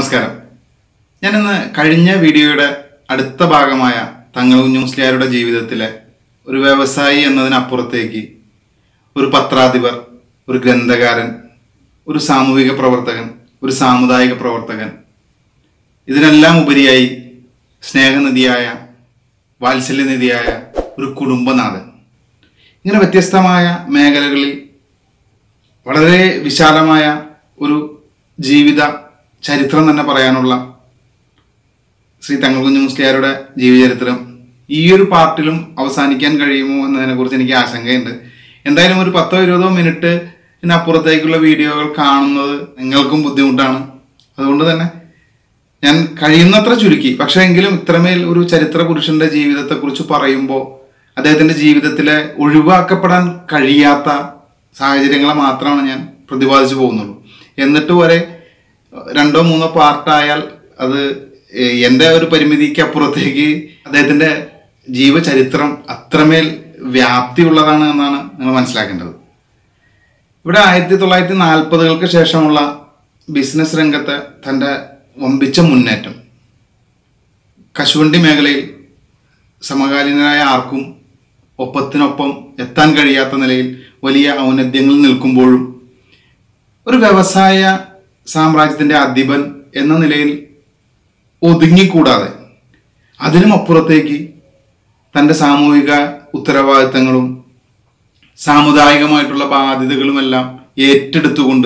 നമസ്കാരം. ഞാനിന്ന് കഴിഞ്ഞ വീഡിയോയുടെ അടുത്ത ഭാഗമായ തങ്ങൾ കുഞ്ഞു മുസ്ലിയാരുടെ ജീവിതത്തിലെ ഒരു വ്യവസായി എന്നതിനപ്പുറത്തേക്ക് ഒരു പത്രാധിപർ, ഒരു ഗ്രന്ഥകാരൻ, ഒരു സാമൂഹിക പ്രവർത്തകൻ, ഒരു സാമുദായിക പ്രവർത്തകൻ, ഇതിനെല്ലാം ഉപരിയായി സ്നേഹനിധിയായ, വാത്സല്യനിധിയായ ഒരു കുടുംബനാഥൻ, ഇങ്ങനെ വ്യത്യസ്തമായ മേഖലകളിൽ വളരെ വിശാലമായ ഒരു ജീവിത ചരിത്രം തന്നെ പറയാനുള്ള ശ്രീ തങ്ങൾ കുഞ്ഞു മുസ്ലിയാരുടെ ജീവചരിത്രം ഈ ഒരു പാർട്ടിലും അവസാനിക്കാൻ കഴിയുമോ എന്നതിനെക്കുറിച്ച് എനിക്ക് ആശങ്കയുണ്ട്. എന്തായാലും ഒരു 10-20 മിനിറ്റിനപ്പുറത്തേക്കുള്ള വീഡിയോകൾ കാണുന്നത് നിങ്ങൾക്കും ബുദ്ധിമുട്ടാണ്. അതുകൊണ്ട് തന്നെ ഞാൻ കഴിയുന്നത്ര ചുരുക്കി, പക്ഷേ എങ്കിലും ഇത്രമേൽ ഒരു ചരിത്ര പുരുഷന്റെ ജീവിതത്തെക്കുറിച്ച് പറയുമ്പോൾ അദ്ദേഹത്തിന്റെ ജീവിതത്തിലെ ഒഴിവാക്കപ്പെടാൻ കഴിയാത്ത സാഹചര്യങ്ങളെ മാത്രമാണ് ഞാൻ പ്രതിപാദിച്ചു പോകുന്നുള്ളൂ. എന്നിട്ട് വരെ 2-3 പാർട്ടായാൽ അത് എൻ്റെ ഒരു പരിമിതിക്ക് അപ്പുറത്തേക്ക് അദ്ദേഹത്തിൻ്റെ ജീവചരിത്രം അത്രമേൽ വ്യാപ്തിയുള്ളതാണ് എന്നാണ് നിങ്ങൾ മനസ്സിലാക്കേണ്ടത്. ഇവിടെ 1940-കൾക്ക് ശേഷമുള്ള ബിസിനസ് രംഗത്തെ തൻ്റെ വമ്പിച്ച മുന്നേറ്റം, കശുവണ്ടി മേഖലയിൽ സമകാലീനരായ ആർക്കും ഒപ്പത്തിനൊപ്പം എത്താൻ കഴിയാത്ത നിലയിൽ വലിയ ഔന്നത്യങ്ങളിൽ നിൽക്കുമ്പോഴും ഒരു വ്യവസായ സാമ്രാജ്യത്തിൻ്റെ അധിപൻ എന്ന നിലയിൽ ഒതുങ്ങിക്കൂടാതെ അതിനും അപ്പുറത്തേക്ക് തൻ്റെ സാമൂഹിക ഉത്തരവാദിത്തങ്ങളും സാമുദായികമായിട്ടുള്ള ബാധ്യതകളുമെല്ലാം ഏറ്റെടുത്തുകൊണ്ട്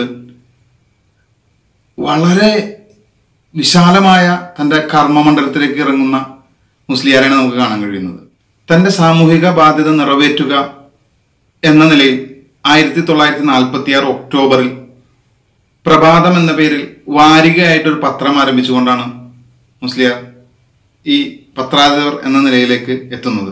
വളരെ വിശാലമായ തൻ്റെ കർമ്മമണ്ഡലത്തിലേക്ക് ഇറങ്ങുന്ന മുസ്ലിയാരെയാണ് നമുക്ക് കാണാൻ കഴിയുന്നത്. തൻ്റെ സാമൂഹിക ബാധ്യത നിറവേറ്റുക എന്ന നിലയിൽ 1946 ഒക്ടോബറിൽ പ്രഭാതം എന്ന പേരിൽ വാരികയായിട്ടൊരു പത്രം ആരംഭിച്ചുകൊണ്ടാണ് മുസ്ലിയാർ ഈ പത്രാധിപർ എന്ന നിലയിലേക്ക് എത്തുന്നത്.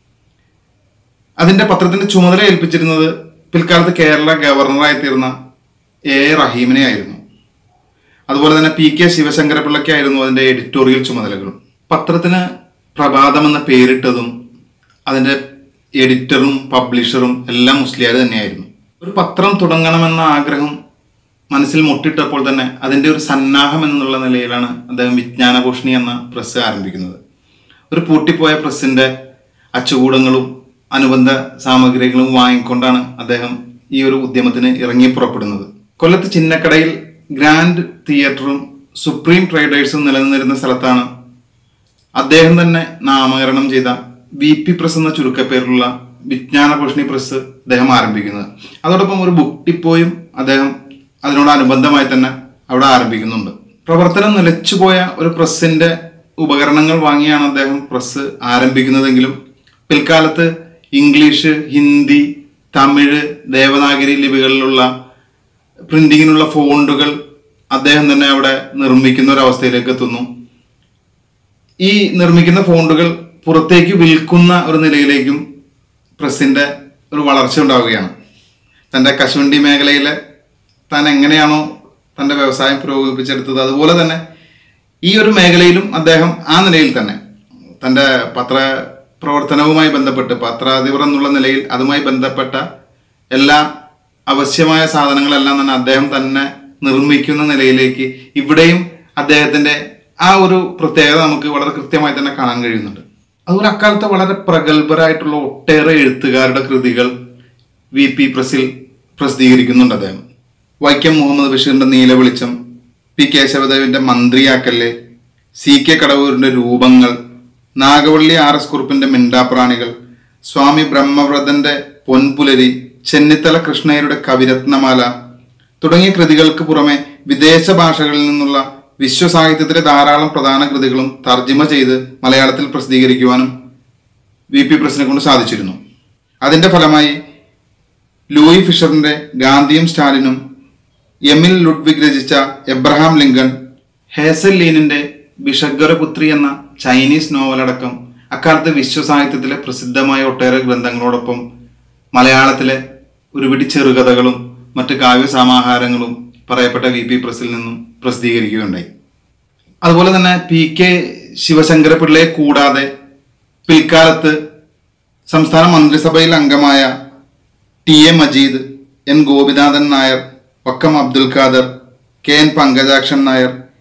അതിൻ്റെ പത്രത്തിൻ്റെ ചുമതല ഏൽപ്പിച്ചിരുന്നത് പിൽക്കാലത്ത് കേരള ഗവർണറായി തീർന്ന എ റഹീമിനെ ആയിരുന്നു. അതുപോലെ തന്നെ PK ശിവശങ്കരപിള്ളയ്ക്കായിരുന്നു അതിൻ്റെ എഡിറ്റോറിയൽ ചുമതലകളും. പത്രത്തിന് പ്രഭാതം എന്ന പേരിട്ടതും അതിൻ്റെ എഡിറ്ററും പബ്ലിഷറും എല്ലാം മുസ്ലിയാർ തന്നെയായിരുന്നു. ഒരു പത്രം തുടങ്ങണമെന്ന ആഗ്രഹം മനസ്സിൽ മുട്ടിട്ടപ്പോൾ തന്നെ അതിൻ്റെ ഒരു സന്നാഹം എന്നുള്ള നിലയിലാണ് അദ്ദേഹം വിജ്ഞാനഭൂഷണി എന്ന പ്രസ് ആരംഭിക്കുന്നത്. ഒരു പൂട്ടിപ്പോയ പ്രസ്സിൻ്റെ അച്ചുകൂടങ്ങളും അനുബന്ധ സാമഗ്രികളും വാങ്ങിക്കൊണ്ടാണ് അദ്ദേഹം ഈ ഒരു ഉദ്യമത്തിന് ഇറങ്ങി പുറപ്പെടുന്നത്. കൊല്ലത്ത് ചിന്നക്കടയിൽ ഗ്രാൻഡ് തിയേറ്ററും സുപ്രീം ട്രേഡേഴ്സും നിലനിന്നിരുന്ന സ്ഥലത്താണ് അദ്ദേഹം തന്നെ നാമകരണം ചെയ്ത VP പ്രസ് എന്ന ചുരുക്കപ്പേരിലുള്ള വിജ്ഞാനഭൂഷണി പ്രസ് അദ്ദേഹം ആരംഭിക്കുന്നത്. അതോടൊപ്പം ഒരു ബുക്ക് ഡിപ്പോയും അദ്ദേഹം അതിനോടനുബന്ധമായി തന്നെ അവിടെ ആരംഭിക്കുന്നുണ്ട്. പ്രവർത്തനം നിലച്ചുപോയ ഒരു പ്രസ്സിൻ്റെ ഉപകരണങ്ങൾ വാങ്ങിയാണ് അദ്ദേഹം പ്രസ് ആരംഭിക്കുന്നതെങ്കിലും പിൽക്കാലത്ത് ഇംഗ്ലീഷ്, ഹിന്ദി, തമിഴ്, ദേവനാഗരി ലിപികളിലുള്ള പ്രിന്റിങ്ങിനുള്ള ഫോണ്ടുകൾ അദ്ദേഹം തന്നെ അവിടെ നിർമ്മിക്കുന്ന ഒരു അവസ്ഥയിലേക്ക് എത്തുന്നു. ഈ നിർമ്മിക്കുന്ന ഫോണ്ടുകൾ പുറത്തേക്ക് വിൽക്കുന്ന ഒരു നിലയിലേക്കും പ്രസ്സിൻ്റെ ഒരു വളർച്ച ഉണ്ടാവുകയാണ്. തൻ്റെ കശുവണ്ടി മേഖലയിലെ താൻ എങ്ങനെയാണോ തൻ്റെ വ്യവസായം പുരോഗമിപ്പിച്ചെടുത്തത് അതുപോലെ തന്നെ ഈ ഒരു മേഖലയിലും അദ്ദേഹം ആ നിലയിൽ തന്നെ തൻ്റെ പത്രപ്രവർത്തനവുമായി ബന്ധപ്പെട്ട് പത്രാധിപർ എന്നുള്ള നിലയിൽ അതുമായി ബന്ധപ്പെട്ട എല്ലാ ആവശ്യമായ സാധനങ്ങളെല്ലാം തന്നെ അദ്ദേഹം തന്നെ നിർമ്മിക്കുന്ന നിലയിലേക്ക് ഇവിടെയും അദ്ദേഹത്തിൻ്റെ ആ ഒരു പ്രത്യേകത നമുക്ക് വളരെ കൃത്യമായി തന്നെ കാണാൻ കഴിയുന്നുണ്ട്. അതുപോലെ അക്കാലത്ത് വളരെ പ്രഗത്ഭരായിട്ടുള്ള ഒട്ടേറെ എഴുത്തുകാരുടെ കൃതികൾ VP പ്രസിൽ പ്രസിദ്ധീകരിക്കുന്നുണ്ട് അദ്ദേഹം. വൈക്കം മുഹമ്മദ് ബഷീറിന്റെ നീലവെളിച്ചം, P കേശവദേവിന്റെ മന്ത്രിയാക്കല്ല്, CK കടവൂരിന്റെ രൂപങ്ങൾ, നാഗവള്ളി RS കുറുപ്പിന്റെ മിണ്ടാപ്രാണികൾ, സ്വാമി ബ്രഹ്മവ്രതന്റെ പൊൻപുലരി, ചെന്നിത്തല കൃഷ്ണയ്യരുടെ കവിരത്നമാല തുടങ്ങിയ കൃതികൾക്ക് പുറമെ വിദേശ ഭാഷകളിൽ നിന്നുള്ള വിശ്വസാഹിത്യത്തിലെ ധാരാളം പ്രധാന കൃതികളും തർജ്ജിമ ചെയ്ത് മലയാളത്തിൽ പ്രസിദ്ധീകരിക്കുവാനും VP പ്രസിനെ കൊണ്ട് സാധിച്ചിരുന്നു. അതിൻ്റെ ഫലമായി ലൂയി ഫിഷറിന്റെ ഗാന്ധിയും സ്റ്റാലിനും, എമിൽ ലുഡ്വിഗ് രചിച്ച എബ്രഹാം ലിങ്കൺ, ഹേസൽ ലീനിന്റെ ബിഷഗ്വരപുത്രി എന്ന ചൈനീസ് നോവലടക്കം അക്കാലത്ത് വിശ്വസാഹിത്യത്തിലെ പ്രസിദ്ധമായ ഒട്ടേറെ ഗ്രന്ഥങ്ങളോടൊപ്പം മലയാളത്തിലെ ഒരുപിടി ചെറുകഥകളും മറ്റ് കാവ്യസമാഹാരങ്ങളും പറയപ്പെട്ട VP പ്രസിൽ നിന്നും പ്രസിദ്ധീകരിക്കുകയുണ്ടായി. അതുപോലെ തന്നെ PK ശിവശങ്കരപിള്ളയെ കൂടാതെ പിൽക്കാലത്ത് സംസ്ഥാന മന്ത്രിസഭയിൽ അംഗമായ TA Majeed, N Gopinathan Nair, Vakkom Abdul Khader, KN Pankajakshan Nair,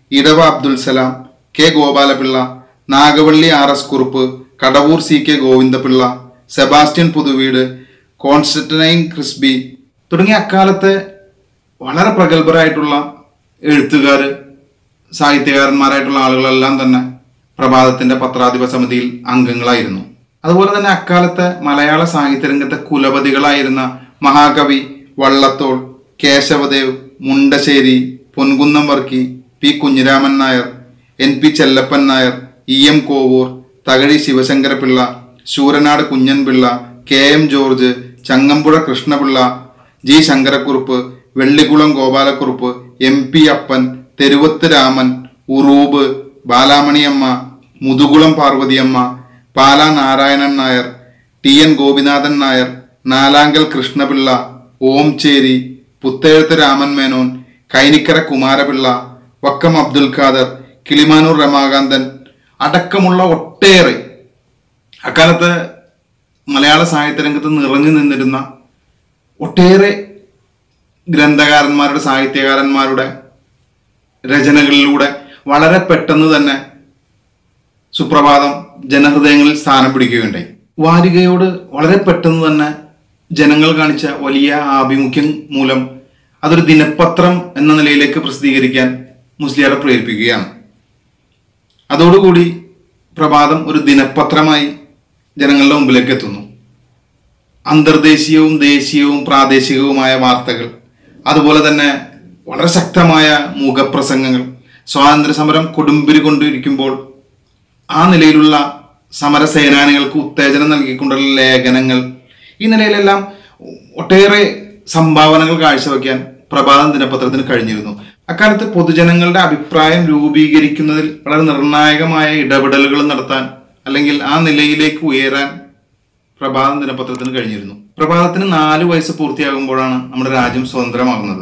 Edava Abdul Salam, K Gopalapillai, Nagavalli RS Kurup, Kadavoor CK Govindapillai, Sebastian Puthuveedu, Constantine Crisby തുടങ്ങിയ അക്കാലത്തെ വളരെ പ്രഗത്ഭരായിട്ടുള്ള എഴുത്തുകാർ, സാഹിത്യകാരന്മാരായിട്ടുള്ള ആളുകളെല്ലാം തന്നെ പ്രഭാതത്തിന്റെ പത്രാധിപ സമിതിയിൽ അംഗങ്ങളായിരുന്നു. അതുപോലെ തന്നെ അക്കാലത്തെ മലയാള സാഹിത്യരംഗത്തെ കുലപതികളായിരുന്ന മഹാകവി Vallathol, Kesavadev, Mundassery, Ponkunnam Varkey, P. Kunhiraman Nair, NP Chellappan Nair, EM Kovoor, Thakazhi Sivasankarapillai, Sooranad Kunjanpillai, KM George, Changampuzha Krishnapillai, G. Sankarakurup, Vellikulam Gopalakurup, MP Appan, തെരുവത്ത് രാമൻ, ഉറൂബ്, ബാലാമണിയമ്മ, മുതുകുളം പാർവതിയമ്മ, പാല നാരായണൻ നായർ, TN ഗോപിനാഥൻ നായർ, നാലാങ്കൽ കൃഷ്ണപിള്ള, ഓംചേരി, പുത്തേഴത്ത് രാമൻ മേനോൻ, കൈനിക്കര കുമാരപിള്ള, വക്കം അബ്ദുൽ ഖാദർ, കിളിമാനൂർ രമാകാന്തൻ അടക്കമുള്ള ഒട്ടേറെ അക്കാലത്ത് മലയാള സാഹിത്യരംഗത്ത് നിറഞ്ഞു നിന്നിരുന്ന ഒട്ടേറെ ഗ്രന്ഥകാരന്മാരുടെ, സാഹിത്യകാരന്മാരുടെ രചനകളിലൂടെ വളരെ പെട്ടെന്ന് തന്നെ സുപ്രഭാതം ജനഹൃദയങ്ങളിൽ സ്ഥാനം പിടിക്കുകയുണ്ടായി. വാരികയോട് വളരെ പെട്ടെന്ന് തന്നെ ജനങ്ങൾ കാണിച്ച വലിയ ആഭിമുഖ്യം മൂലം അതൊരു ദിനപത്രം എന്ന നിലയിലേക്ക് പ്രസിദ്ധീകരിക്കാൻ മുസ്ലിയാരെ പ്രേരിപ്പിക്കുകയാണ്. അതോടുകൂടി പ്രഭാതം ഒരു ദിനപത്രമായി ജനങ്ങളുടെ മുമ്പിലേക്ക് എത്തുന്നു. അന്തർദേശീയവും ദേശീയവും പ്രാദേശികവുമായ വാർത്തകൾ, അതുപോലെ തന്നെ വളരെ ശക്തമായ മുഖപ്രസംഗങ്ങൾ, സ്വാതന്ത്ര്യ സമരം കൊടുമ്പിരി കൊണ്ടിരിക്കുമ്പോൾ ആ നിലയിലുള്ള സമരസേനാനികൾക്ക് ഉത്തേജനം നൽകിക്കൊണ്ടുള്ള ലേഖനങ്ങൾ, ഈ നിലയിലെല്ലാം ഒട്ടേറെ സംഭാവനകൾ കാഴ്ചവെക്കാൻ പ്രഭാതം ദിനപത്രത്തിന് കഴിഞ്ഞിരുന്നു. അക്കാലത്ത് പൊതുജനങ്ങളുടെ അഭിപ്രായം രൂപീകരിക്കുന്നതിൽ വളരെ നിർണായകമായ ഇടപെടലുകൾ നടത്താൻ, അല്ലെങ്കിൽ ആ നിലയിലേക്ക് ഉയരാൻ പ്രഭാതം ദിനപത്രത്തിന് കഴിഞ്ഞിരുന്നു. പ്രഭാതത്തിന് 4 വയസ്സ് പൂർത്തിയാകുമ്പോഴാണ് നമ്മുടെ രാജ്യം സ്വതന്ത്രമാകുന്നത്.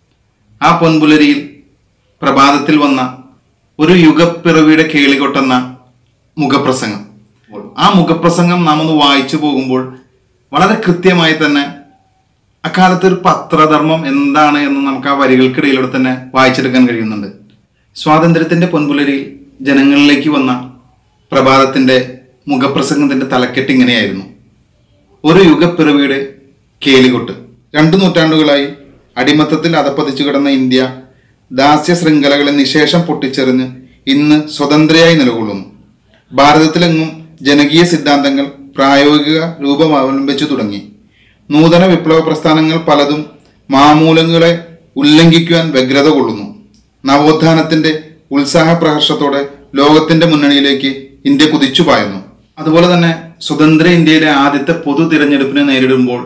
ആ പൊൻപുലരിയിൽ പ്രഭാതത്തിൽ വന്ന ഒരു യുഗപ്പിറവിയുടെ കേളികൊട്ടെന്ന മുഖപ്രസംഗം, ആ മുഖപ്രസംഗം നാം ഒന്ന് വായിച്ചു പോകുമ്പോൾ വളരെ കൃത്യമായി തന്നെ അക്കാലത്ത് ഒരു പത്രധർമ്മം എന്താണ് എന്ന് നമുക്ക് ആ വരികൾക്കിടയിലൂടെ തന്നെ വായിച്ചെടുക്കാൻ കഴിയുന്നുണ്ട്. സ്വാതന്ത്ര്യത്തിന്റെ പൊൻപുലരിയിൽ ജനങ്ങളിലേക്ക് വന്ന പ്രഭാതത്തിന്റെ മുഖപ്രസംഗത്തിന്റെ തലക്കെട്ട് ഇങ്ങനെയായിരുന്നു: ഒരു യുഗപ്പിറവിയുടെ കേളികൊട്ട്. 2 നൂറ്റാണ്ടുകളായി അടിമത്തത്തിൽ അധപ്പതിച്ചു കിടന്ന ഇന്ത്യ ദാസ്യ ശൃംഖലകളെ നിശേഷം പൊട്ടിച്ചെറിഞ്ഞ് ഇന്ന് സ്വതന്ത്രയായി നിലകൊള്ളുന്നു. ഭാരതത്തിലെങ്ങും ജനകീയ സിദ്ധാന്തങ്ങൾ പ്രായോഗിക രൂപം അവലംബിച്ചു തുടങ്ങി. നൂതന വിപ്ലവ പ്രസ്ഥാനങ്ങൾ പലതും മാമൂലങ്ങളെ ഉല്ലംഘിക്കുവാൻ വ്യഗ്രത കൊള്ളുന്നു. നവോത്ഥാനത്തിന്റെ ഉത്സാഹ പ്രഹർഷത്തോടെ ലോകത്തിന്റെ മുന്നണിയിലേക്ക് ഇന്ത്യ കുതിച്ചു പായുന്നു. അതുപോലെ തന്നെ സ്വതന്ത്ര ഇന്ത്യയിലെ ആദ്യത്തെ പൊതു തിരഞ്ഞെടുപ്പിനെ നേരിടുമ്പോൾ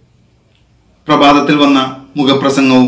പ്രഭാതത്തിൽ വന്ന മുഖപ്രസംഗവും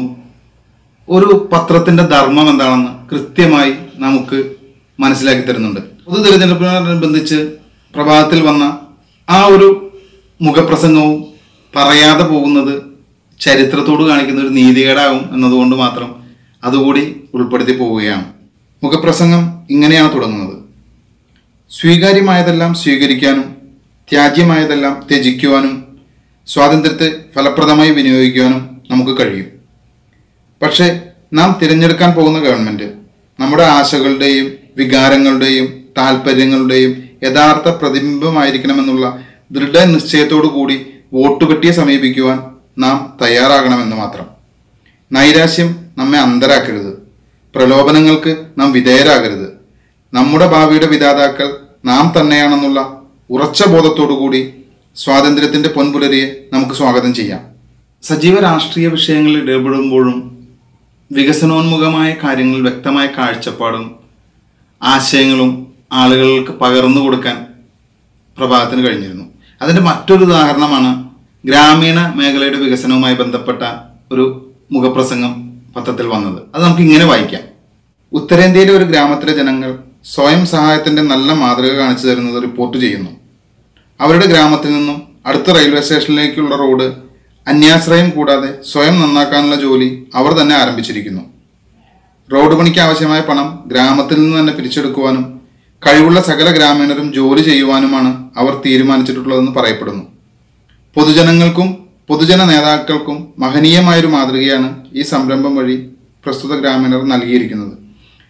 ഒരു പത്രത്തിന്റെ ധർമ്മം എന്താണെന്ന് കൃത്യമായി നമുക്ക് മനസ്സിലാക്കി തരുന്നുണ്ട്. പൊതു തിരഞ്ഞെടുപ്പിനോടനുബന്ധിച്ച് പ്രഭാതത്തിൽ വന്ന ആ ഒരു മുഖപ്രസംഗവും പറയാതെ പോകുന്നത് ചരിത്രത്തോട് കാണിക്കുന്ന ഒരു നീതികേടാകും എന്നതുകൊണ്ട് മാത്രം അതുകൂടി ഉൾപ്പെടുത്തി പോവുകയാണ്. മുഖപ്രസംഗം ഇങ്ങനെയാണ് തുടങ്ങുന്നത്: സ്വീകാര്യമായതെല്ലാം സ്വീകരിക്കാനും ത്യാജ്യമായതെല്ലാം ത്യജിക്കുവാനും സ്വാതന്ത്ര്യത്തെ ഫലപ്രദമായി വിനിയോഗിക്കുവാനും നമുക്ക് കഴിയും. പക്ഷേ നാം തിരഞ്ഞെടുക്കാൻ പോകുന്ന ഗവൺമെന്റ് നമ്മുടെ ആശകളുടെയും വികാരങ്ങളുടെയും താല്പര്യങ്ങളുടെയും യഥാർത്ഥ പ്രതിബിംബമായിരിക്കണമെന്നുള്ള ദൃഢനിശ്ചയത്തോടു കൂടി വോട്ടുപെട്ടിയെ സമീപിക്കുവാൻ നാം തയ്യാറാകണമെന്ന് മാത്രം. നൈരാശ്യം നമ്മെ അന്ധരാക്കരുത്. പ്രലോഭനങ്ങൾക്ക് നാം വിധേയരാകരുത്. നമ്മുടെ ഭാവിയുടെ വിധാതാക്കൾ നാം തന്നെയാണെന്നുള്ള ഉറച്ച ബോധത്തോടുകൂടി സ്വാതന്ത്ര്യത്തിന്റെ പൊൻപുലരിയെ നമുക്ക് സ്വാഗതം ചെയ്യാം. സജീവ രാഷ്ട്രീയ വിഷയങ്ങളിൽ ഇടപെടുമ്പോഴും വികസനോന്മുഖമായ കാര്യങ്ങളിൽ വ്യക്തമായ കാഴ്ചപ്പാടും ആശയങ്ങളും ആളുകൾക്ക് പകർന്നു കൊടുക്കാൻ പ്രഭാതത്തിന് കഴിഞ്ഞിരുന്നു. അതിൻ്റെ മറ്റൊരു ഉദാഹരണമാണ് ഗ്രാമീണ മേഖലയുടെ വികസനവുമായി ബന്ധപ്പെട്ട ഒരു മുഖപ്രസംഗം പത്രത്തിൽ വന്നത്. അത് നമുക്ക് ഇങ്ങനെ വായിക്കാം: ഉത്തരേന്ത്യയിലെ ഒരു ഗ്രാമത്തിലെ ജനങ്ങൾ സ്വയം സഹായത്തിന്റെ നല്ല മാതൃക കാണിച്ചു തരുന്നത് റിപ്പോർട്ട് ചെയ്യുന്നു. അവരുടെ ഗ്രാമത്തിൽ നിന്നും അടുത്ത റെയിൽവേ സ്റ്റേഷനിലേക്കുള്ള റോഡ് അന്യാശ്രയം കൂടാതെ സ്വയം നന്നാക്കാനുള്ള ജോലി അവർ തന്നെ ആരംഭിച്ചിരിക്കുന്നു. റോഡ് പണിക്ക് ആവശ്യമായ പണം ഗ്രാമത്തിൽ നിന്ന് തന്നെ പിരിച്ചെടുക്കുവാനും കഴിവുള്ള സകല ഗ്രാമീണരും ജോലി ചെയ്യുവാനുമാണ് അവർ തീരുമാനിച്ചിട്ടുള്ളതെന്ന് പറയപ്പെടുന്നു. പൊതുജനങ്ങൾക്കും പൊതുജന നേതാക്കൾക്കും മഹനീയമായൊരു മാതൃകയാണ് ഈ സംരംഭം വഴി പ്രസ്തുത ഗ്രാമീണർ നൽകിയിരിക്കുന്നത്.